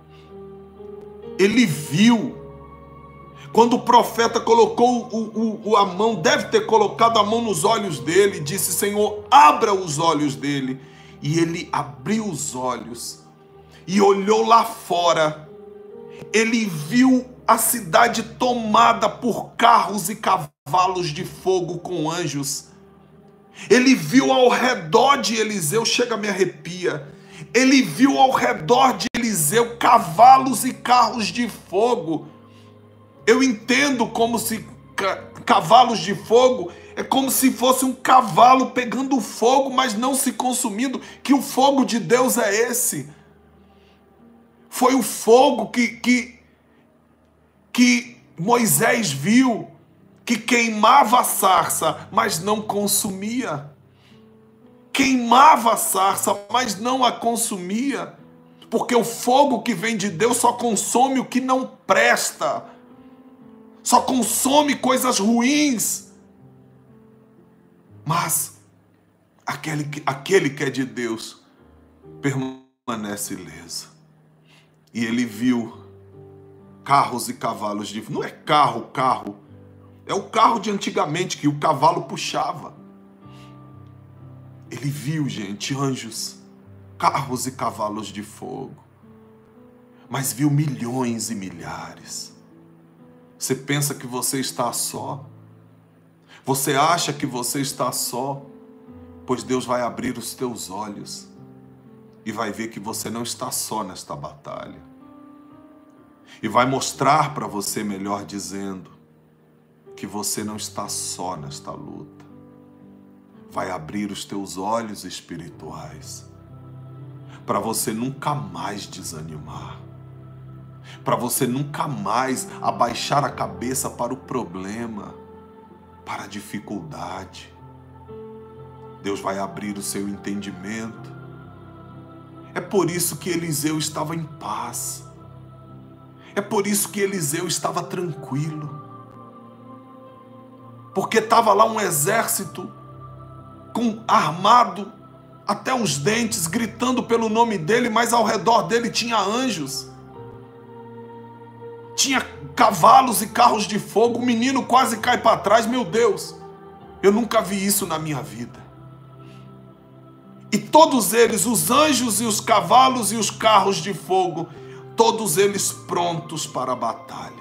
Ele viu. Quando o profeta colocou o, o, a mão, deve ter colocado a mão nos olhos dele, e disse: Senhor, abra os olhos dele. E ele abriu os olhos e olhou lá fora. Ele viu a cidade tomada por carros e cavalos de fogo com anjos. Ele viu ao redor de Eliseu, chega, me arrepia. Ele viu ao redor de Eliseu cavalos e carros de fogo. Eu entendo como se cavalos de fogo é como se fosse um cavalo pegando fogo, mas não se consumindo, que o fogo de Deus é esse. Foi o fogo que, que, que Moisés viu, que queimava a sarça, mas não consumia. Queimava a sarça, mas não a consumia. Porque o fogo que vem de Deus só consome o que não presta. Só consome coisas ruins. Mas aquele que, aquele que é de Deus permanece ileso. E ele viu carros e cavalos de... Não é carro, carro. É o carro de antigamente que o cavalo puxava. Ele viu, gente, anjos, carros e cavalos de fogo. Mas viu milhões e milhares. Você pensa que você está só? Você acha que você está só? Pois Deus vai abrir os teus olhos e vai ver que você não está só nesta batalha. E vai mostrar para você, melhor dizendo, que você não está só nesta luta. Vai abrir os teus olhos espirituais para você nunca mais desanimar, para você nunca mais abaixar a cabeça para o problema, para a dificuldade. Deus vai abrir o seu entendimento. É por isso que Eliseu estava em paz. É por isso que Eliseu estava tranquilo. Porque estava lá um exército com, armado até os dentes, gritando pelo nome dele, mas ao redor dele tinha anjos. Tinha cavalos e carros de fogo. O menino quase cai para trás. Meu Deus, eu nunca vi isso na minha vida. E todos eles, os anjos e os cavalos e os carros de fogo, todos eles prontos para a batalha.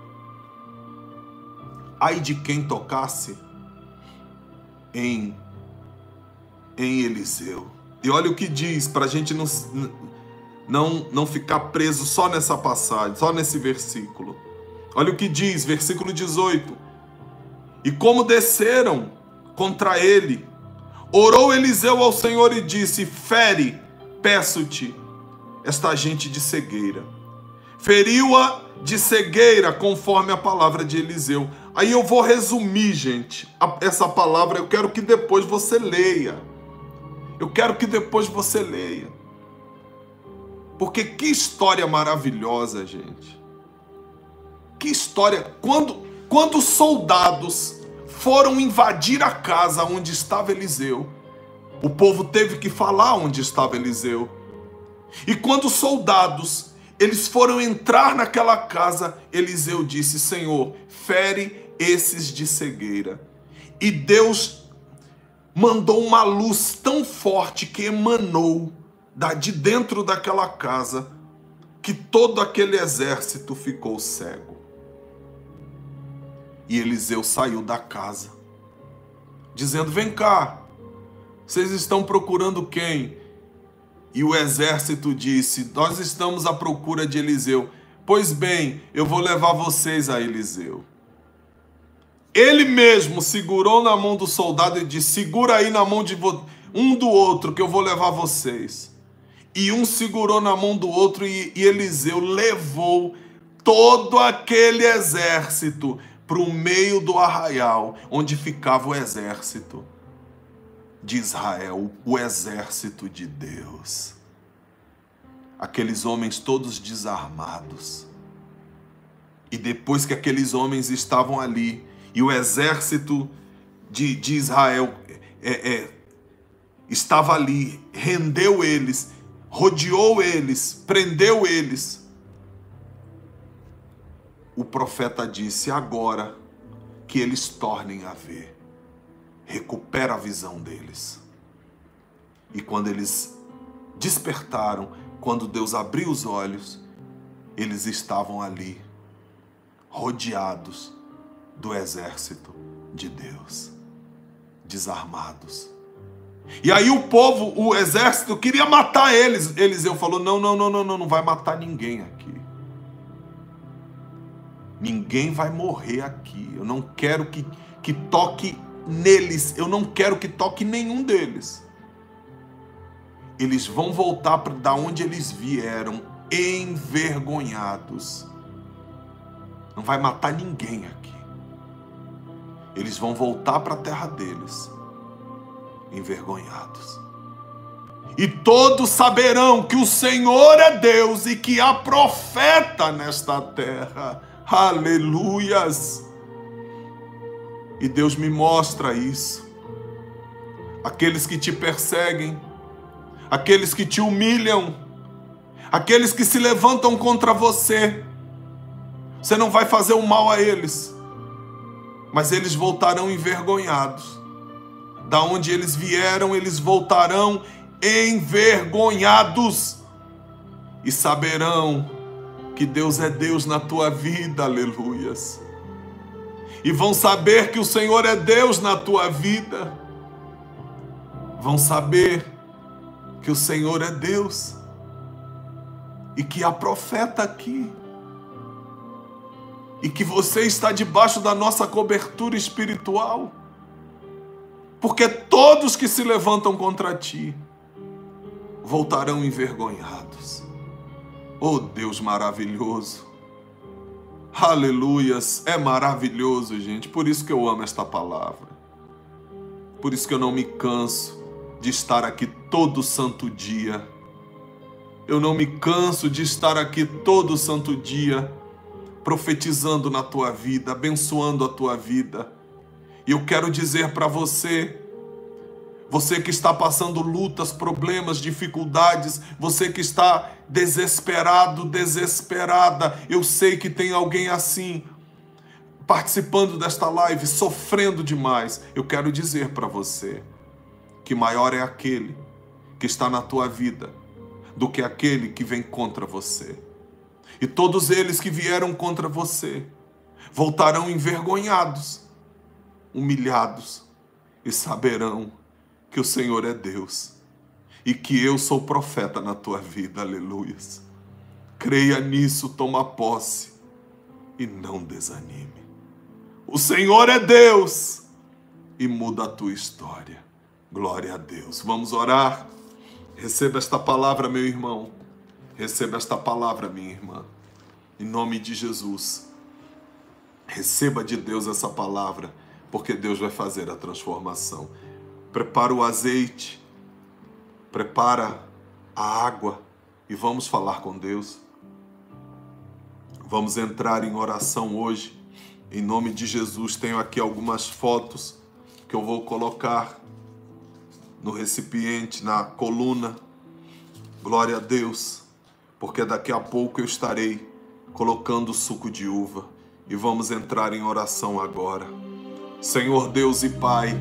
Ai de quem tocasse em, em Eliseu. E olha o que diz, para a gente não, não, não ficar preso só nessa passagem, só nesse versículo. Olha o que diz, versículo dezoito. E como desceram contra ele, orou Eliseu ao Senhor e disse: fere, peço-te, esta gente de cegueira. Feriu-a de cegueira, conforme a palavra de Eliseu. Aí eu vou resumir, gente, essa palavra. Eu quero que depois você leia. Eu quero que depois você leia. Porque que história maravilhosa, gente. Que história. Quando, quando os soldados foram invadir a casa onde estava Eliseu, o povo teve que falar onde estava Eliseu. E quando os soldados eles foram entrar naquela casa, Eliseu disse: Senhor, fere esses de cegueira. E Deus mandou uma luz tão forte que emanou de dentro daquela casa, que todo aquele exército ficou cego. E Eliseu saiu da casa, dizendo: vem cá, vocês estão procurando quem? E o exército disse: nós estamos à procura de Eliseu. Pois bem, eu vou levar vocês a Eliseu. Ele mesmo segurou na mão do soldado e disse: segura aí na mão de um do outro que eu vou levar vocês. E um segurou na mão do outro e, e Eliseu levou todo aquele exército para o meio do arraial, onde ficava o exército de Israel, o exército de Deus. Aqueles homens todos desarmados. E depois que aqueles homens estavam ali, e o exército de, de Israel é, é, estava ali, rendeu eles, rodeou eles, prendeu eles. O profeta disse: agora que eles tornem a ver, recupera a visão deles. E quando eles despertaram, quando Deus abriu os olhos, eles estavam ali, rodeados do exército de Deus, desarmados. E aí o povo, o exército, queria matar eles. Eliseu falou: não, não, não, não, não, não vai matar ninguém aqui. Ninguém vai morrer aqui. Eu não quero que, que toque neles. Eu não quero que toque nenhum deles. Eles vão voltar para da onde eles vieram, envergonhados. Não vai matar ninguém aqui. Eles vão voltar para a terra deles, envergonhados. E todos saberão que o Senhor é Deus e que há profeta nesta terra. Aleluias! E Deus me mostra isso. Aqueles que te perseguem, aqueles que te humilham, aqueles que se levantam contra você, você não vai fazer o mal a eles, mas eles voltarão envergonhados. Da onde eles vieram, eles voltarão envergonhados e saberão que Deus é Deus na tua vida, aleluias. E vão saber que o Senhor é Deus na tua vida. Vão saber que o Senhor é Deus e que há profeta aqui. E que você está debaixo da nossa cobertura espiritual. Porque todos que se levantam contra ti voltarão envergonhados. Oh Deus maravilhoso. Aleluias. É maravilhoso, gente. Por isso que eu amo esta palavra. Por isso que eu não me canso de estar aqui todo santo dia. Eu não me canso de estar aqui todo santo dia, profetizando na tua vida, abençoando a tua vida. E eu quero dizer para você, você que está passando lutas, problemas, dificuldades, você que está desesperado, desesperada, eu sei que tem alguém assim, participando desta live, sofrendo demais. Eu quero dizer para você que maior é aquele que está na tua vida do que aquele que vem contra você. E todos eles que vieram contra você voltarão envergonhados, humilhados, e saberão que o Senhor é Deus e que eu sou profeta na tua vida, aleluias. Creia nisso, toma posse e não desanime. O Senhor é Deus e muda a tua história. Glória a Deus. Vamos orar. Receba esta palavra, meu irmão. Receba esta palavra, minha irmã. Em nome de Jesus. Receba de Deus essa palavra, porque Deus vai fazer a transformação. Prepara o azeite, prepara a água e vamos falar com Deus. Vamos entrar em oração hoje, em nome de Jesus. Tenho aqui algumas fotos que eu vou colocar no recipiente, na coluna. Glória a Deus, porque daqui a pouco eu estarei colocando suco de uva e vamos entrar em oração agora. Senhor Deus e Pai,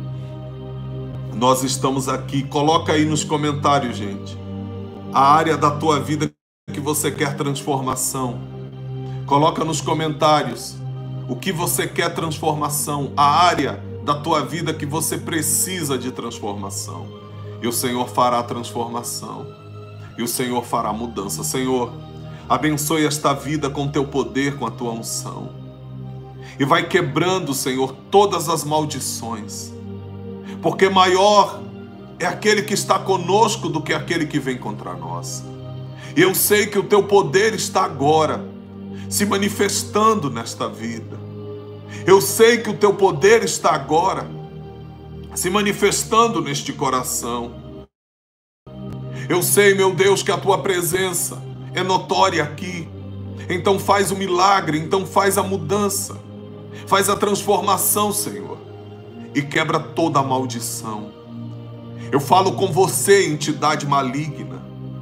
nós estamos aqui. Coloca aí nos comentários, gente, a área da tua vida que você quer transformação. Coloca nos comentários o que você quer transformação, a área da tua vida que você precisa de transformação. E o Senhor fará a transformação. E o Senhor fará a mudança. Senhor, abençoe esta vida com teu poder, com a tua unção. E vai quebrando, Senhor, todas as maldições. Porque maior é aquele que está conosco do que aquele que vem contra nós. E eu sei que o teu poder está agora se manifestando nesta vida. Eu sei que o teu poder está agora se manifestando neste coração. Eu sei, meu Deus, que a tua presença é notória aqui. Então faz o milagre, então faz a mudança, faz a transformação, Senhor, e quebra toda a maldição. Eu falo com você, entidade maligna.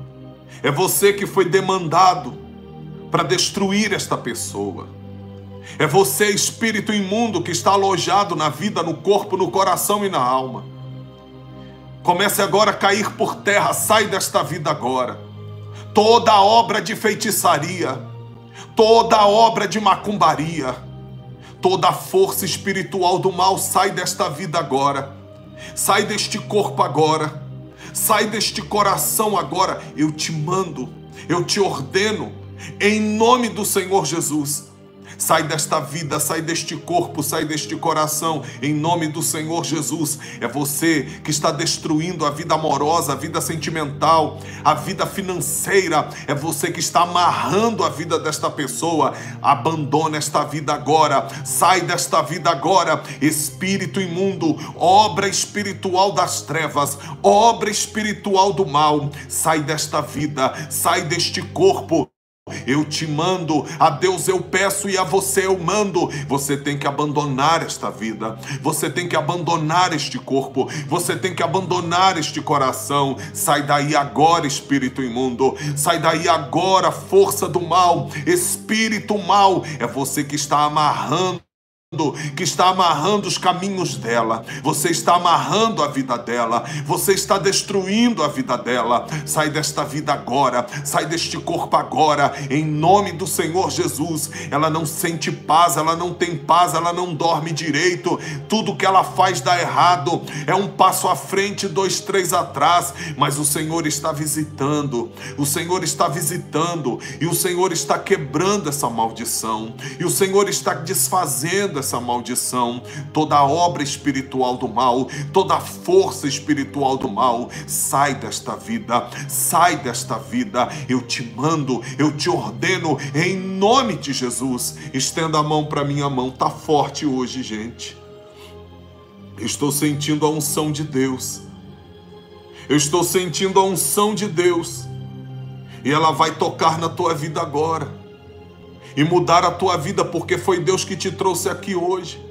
É você que foi demandado para destruir esta pessoa. É você, espírito imundo, que está alojado na vida, no corpo, no coração e na alma. Comece agora a cair por terra, sai desta vida agora. Toda obra de feitiçaria, toda obra de macumbaria, toda força espiritual do mal, sai desta vida agora. Sai deste corpo agora. Sai deste coração agora. Eu te mando, eu te ordeno, em nome do Senhor Jesus. Sai desta vida, sai deste corpo, sai deste coração, em nome do Senhor Jesus. É você que está destruindo a vida amorosa, a vida sentimental, a vida financeira. É você que está amarrando a vida desta pessoa. Abandona esta vida agora, sai desta vida agora. Espírito imundo, obra espiritual das trevas, obra espiritual do mal, sai desta vida, sai deste corpo. Eu te mando, a Deus eu peço e a você eu mando. Você tem que abandonar esta vida, você tem que abandonar este corpo, você tem que abandonar este coração. Sai daí agora, espírito imundo, sai daí agora, força do mal, espírito mal. É você que está amarrando, que está amarrando os caminhos dela, você está amarrando a vida dela, você está destruindo a vida dela. Sai desta vida agora, sai deste corpo agora, em nome do Senhor Jesus. Ela não sente paz, ela não tem paz, ela não dorme direito, tudo que ela faz dá errado, é um passo à frente, dois, três atrás, mas o Senhor está visitando, o Senhor está visitando, e o Senhor está quebrando essa maldição, e o Senhor está desfazendo essa maldição. Toda obra espiritual do mal, toda força espiritual do mal, sai desta vida, sai desta vida. Eu te mando, eu te ordeno, em nome de Jesus. Estenda a mão para minha mão, tá forte hoje, gente. Estou sentindo a unção de Deus. Eu estou sentindo a unção de Deus. E ela vai tocar na tua vida agora e mudar a tua vida, porque foi Deus que te trouxe aqui hoje.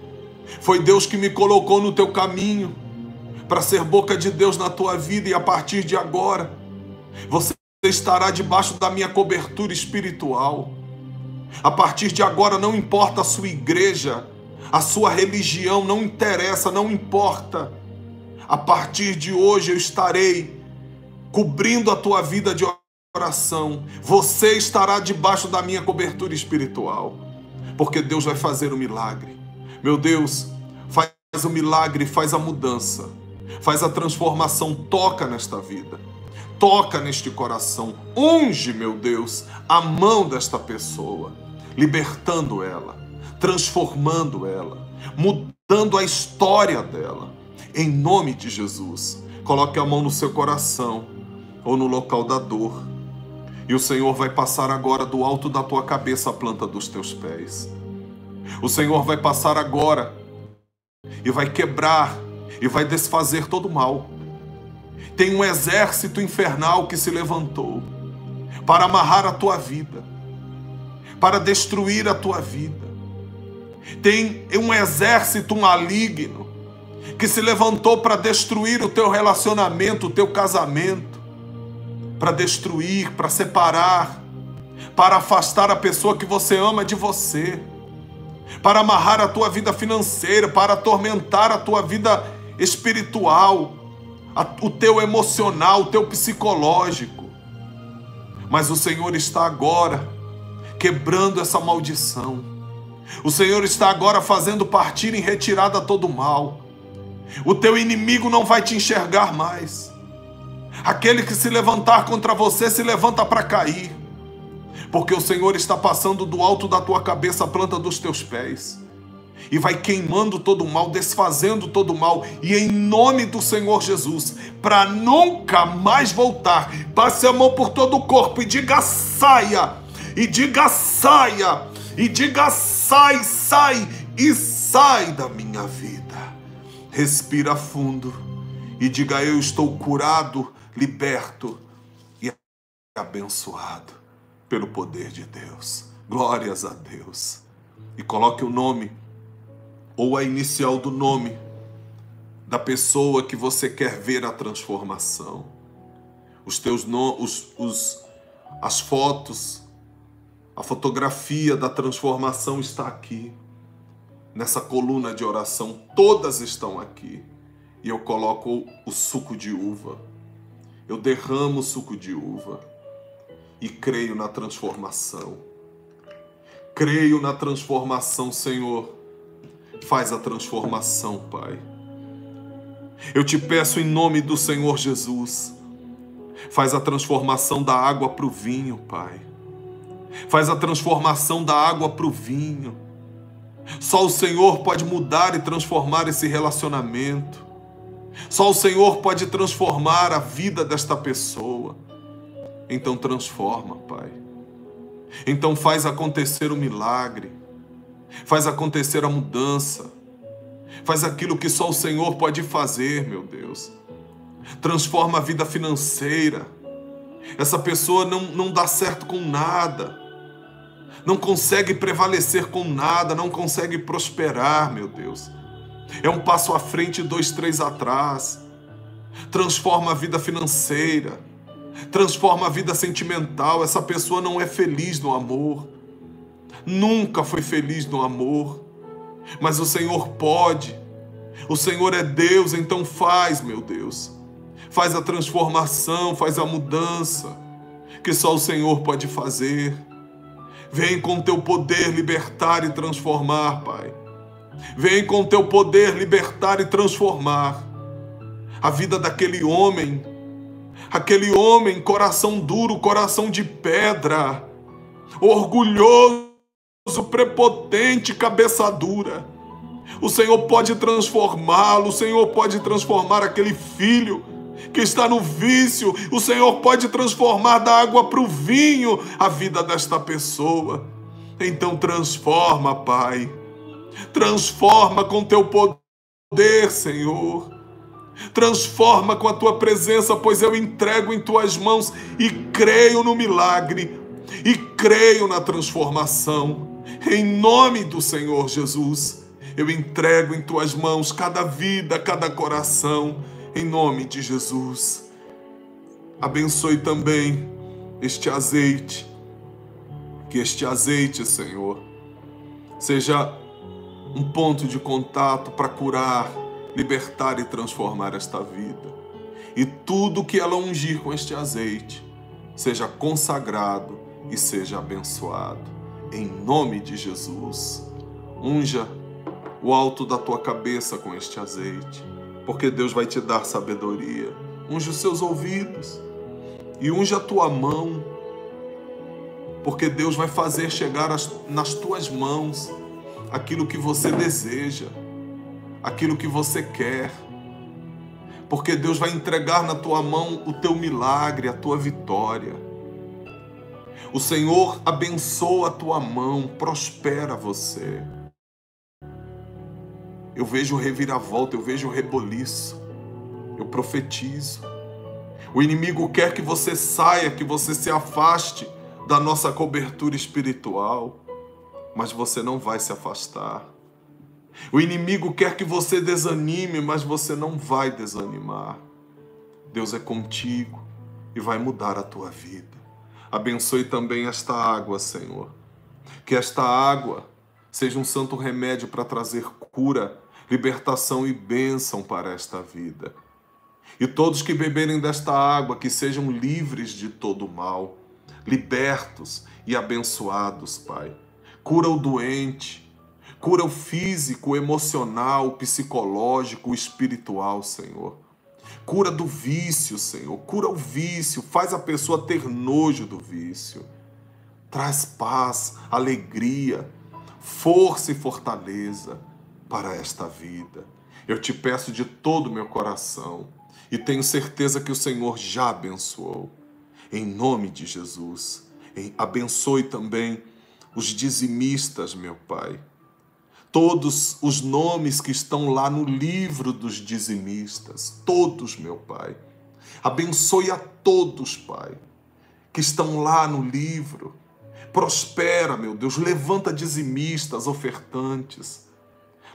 Foi Deus que me colocou no teu caminho para ser boca de Deus na tua vida, e a partir de agora você estará debaixo da minha cobertura espiritual. A partir de agora não importa a sua igreja, a sua religião, não interessa, não importa. A partir de hoje eu estarei cobrindo a tua vida de oração. Você estará debaixo da minha cobertura espiritual, porque Deus vai fazer o milagre. Meu Deus, faz o milagre, faz a mudança, faz a transformação. Toca nesta vida, toca neste coração, unge, meu Deus, a mão desta pessoa, libertando ela, transformando ela, mudando a história dela, em nome de Jesus. Coloque a mão no seu coração ou no local da dor, e o Senhor vai passar agora do alto da tua cabeça à planta dos teus pés. O Senhor vai passar agora e vai quebrar e vai desfazer todo o mal. Tem um exército infernal que se levantou para amarrar a tua vida, para destruir a tua vida. Tem um exército maligno que se levantou para destruir o teu relacionamento, o teu casamento, para destruir, para separar, para afastar a pessoa que você ama de você, para amarrar a tua vida financeira, para atormentar a tua vida espiritual, a, o teu emocional, o teu psicológico. Mas o Senhor está agora quebrando essa maldição. O Senhor está agora fazendo partir em retirada todo o mal. O teu inimigo não vai te enxergar mais. Aquele que se levantar contra você se levanta para cair, porque o Senhor está passando do alto da tua cabeça à planta dos teus pés e vai queimando todo o mal, desfazendo todo o mal, e em nome do Senhor Jesus, para nunca mais voltar, passe a mão por todo o corpo e diga saia, e diga saia, e diga sai, sai, e sai da minha vida. Respira fundo e diga: eu estou curado, liberto e abençoado pelo poder de Deus. Glórias a Deus. E coloque o nome ou a inicial do nome da pessoa que você quer ver a transformação. Os teus no, os, os, as fotos, a fotografia da transformação está aqui, nessa coluna de oração. Todas estão aqui. E eu coloco o suco de uva. Eu derramo o suco de uva e creio na transformação. Creio na transformação, Senhor. Faz a transformação, Pai. Eu te peço em nome do Senhor Jesus. Faz a transformação da água para o vinho, Pai. Faz a transformação da água para o vinho. Só o Senhor pode mudar e transformar esse relacionamento. Só o Senhor pode transformar a vida desta pessoa. Então transforma, Pai. Então faz acontecer o milagre. Faz acontecer a mudança. Faz aquilo que só o Senhor pode fazer, meu Deus. Transforma a vida financeira. Essa pessoa não, não dá certo com nada. Não consegue prevalecer com nada. Não consegue prosperar, meu Deus. É um passo à frente e dois, três atrás. Transforma a vida financeira. Transforma a vida sentimental. Essa pessoa não é feliz no amor. Nunca foi feliz no amor. Mas o Senhor pode. O Senhor é Deus, então faz, meu Deus. Faz a transformação, faz a mudança que só o Senhor pode fazer. Vem com teu poder libertar e transformar, Pai. Vem com teu poder libertar e transformar a vida daquele homem, aquele homem, coração duro, coração de pedra, orgulhoso, prepotente, cabeça dura. O Senhor pode transformá-lo, o Senhor pode transformar aquele filho que está no vício, o Senhor pode transformar da água para o vinho a vida desta pessoa. Então transforma, Pai. Transforma com teu poder, Senhor. Transforma com a tua presença, pois eu entrego em tuas mãos e creio no milagre e creio na transformação. Em nome do Senhor Jesus, eu entrego em tuas mãos cada vida, cada coração, em nome de Jesus. Abençoe também este azeite, que este azeite, Senhor, seja um ponto de contato para curar, libertar e transformar esta vida. E tudo que ela ungir com este azeite seja consagrado e seja abençoado. Em nome de Jesus. Unja o alto da tua cabeça com este azeite, porque Deus vai te dar sabedoria. Unja os seus ouvidos e unja a tua mão, porque Deus vai fazer chegar as, nas tuas mãos aquilo que você deseja, aquilo que você quer, porque Deus vai entregar na tua mão o teu milagre, a tua vitória. O Senhor abençoa a tua mão, prospera você. Eu vejo reviravolta, eu vejo reboliço, eu profetizo. O inimigo quer que você saia, que você se afaste da nossa cobertura espiritual, mas você não vai se afastar. O inimigo quer que você desanime, mas você não vai desanimar. Deus é contigo e vai mudar a tua vida. Abençoe também esta água, Senhor. Que esta água seja um santo remédio para trazer cura, libertação e bênção para esta vida. E todos que beberem desta água, que sejam livres de todo mal, libertos e abençoados, Pai. Cura o doente, cura o físico, o emocional, o psicológico, o espiritual, Senhor. Cura do vício, Senhor. Cura o vício, faz a pessoa ter nojo do vício. Traz paz, alegria, força e fortaleza para esta vida. Eu te peço de todo o meu coração e tenho certeza que o Senhor já abençoou. Em nome de Jesus, abençoe também os dizimistas, meu Pai. Todos os nomes que estão lá no livro dos dizimistas, todos, meu Pai. Abençoe a todos, Pai, que estão lá no livro. Prospera, meu Deus, levanta dizimistas, ofertantes.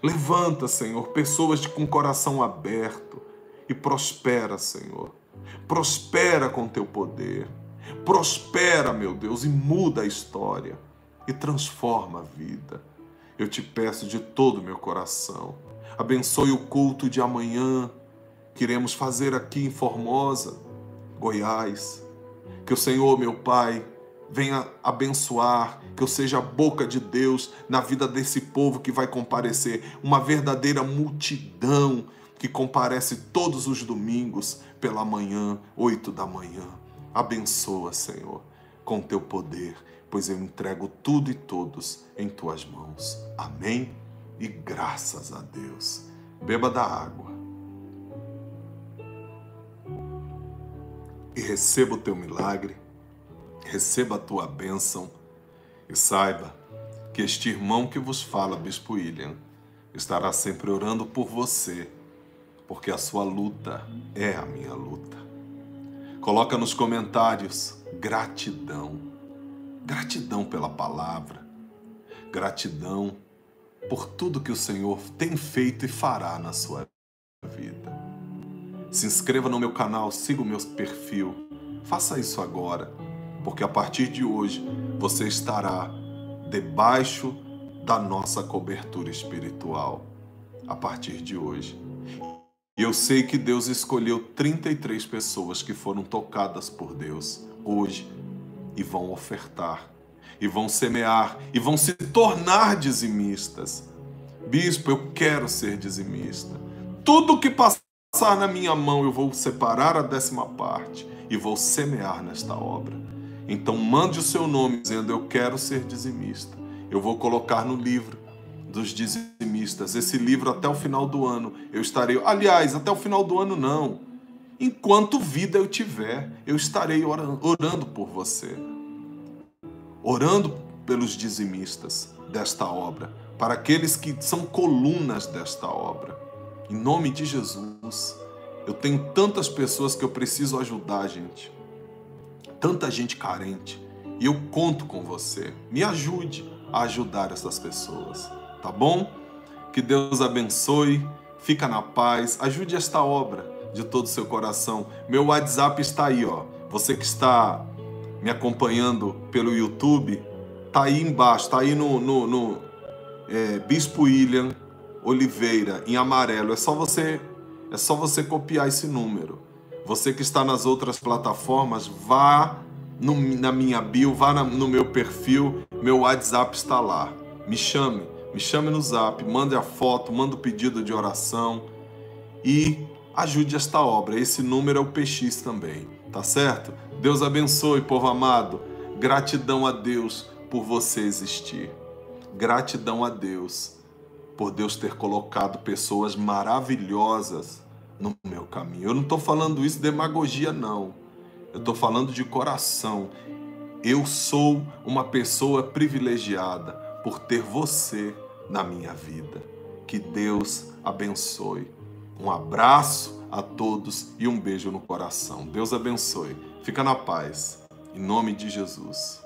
Levanta, Senhor, pessoas com coração aberto e prospera, Senhor. Prospera com teu poder. Prospera, meu Deus, e muda a história e transforma a vida. Eu te peço de todo o meu coração. Abençoe o culto de amanhã que iremos fazer aqui em Formosa, Goiás. Que o Senhor, meu Pai, venha abençoar, que eu seja a boca de Deus na vida desse povo que vai comparecer. Uma verdadeira multidão que comparece todos os domingos pela manhã, oito da manhã. Abençoa, Senhor, com teu poder, pois eu entrego tudo e todos em tuas mãos. Amém? E graças a Deus. Beba da água e receba o teu milagre, receba a tua bênção e saiba que este irmão que vos fala, Bispo William, estará sempre orando por você, porque a sua luta é a minha luta. Coloca nos comentários gratidão, gratidão pela palavra, gratidão por tudo que o Senhor tem feito e fará na sua vida. Se inscreva no meu canal, siga o meu perfil, faça isso agora, porque a partir de hoje você estará debaixo da nossa cobertura espiritual. A partir de hoje. E eu sei que Deus escolheu trinta e três pessoas que foram tocadas por Deus hoje e vão ofertar, e vão semear, e vão se tornar dizimistas. Bispo, eu quero ser dizimista. Tudo que passar na minha mão eu vou separar a décima parte e vou semear nesta obra. Então mande o seu nome dizendo eu quero ser dizimista. Eu vou colocar no livro dos dizimistas. Esse livro até o final do ano eu estarei... Aliás, até o final do ano não. Enquanto vida eu tiver, eu estarei orando, orando por você. Orando pelos dizimistas desta obra. Para aqueles que são colunas desta obra. Em nome de Jesus. Eu tenho tantas pessoas que eu preciso ajudar, gente. Tanta gente carente. E eu conto com você. Me ajude a ajudar essas pessoas. Tá bom? Que Deus abençoe. Fica na paz. Ajude esta obra de todo o seu coração. Meu WhatsApp está aí, ó. Você que está me acompanhando pelo YouTube, tá aí embaixo, tá aí no, no, no é, Bispo William Oliveira, em amarelo. É só você, é só você copiar esse número. Você que está nas outras plataformas, vá no, na minha bio, vá na, no meu perfil, meu WhatsApp está lá. Me chame, me chame no Zap, mande a foto, manda o pedido de oração e ajude esta obra. Esse número é o P X também, tá certo? Deus abençoe, povo amado. Gratidão a Deus por você existir. Gratidão a Deus por Deus ter colocado pessoas maravilhosas no meu caminho. Eu não estou falando isso de demagogia, não. Eu estou falando de coração. Eu sou uma pessoa privilegiada por ter você na minha vida. Que Deus abençoe. Um abraço a todos e um beijo no coração. Deus abençoe. Fica na paz. Em nome de Jesus.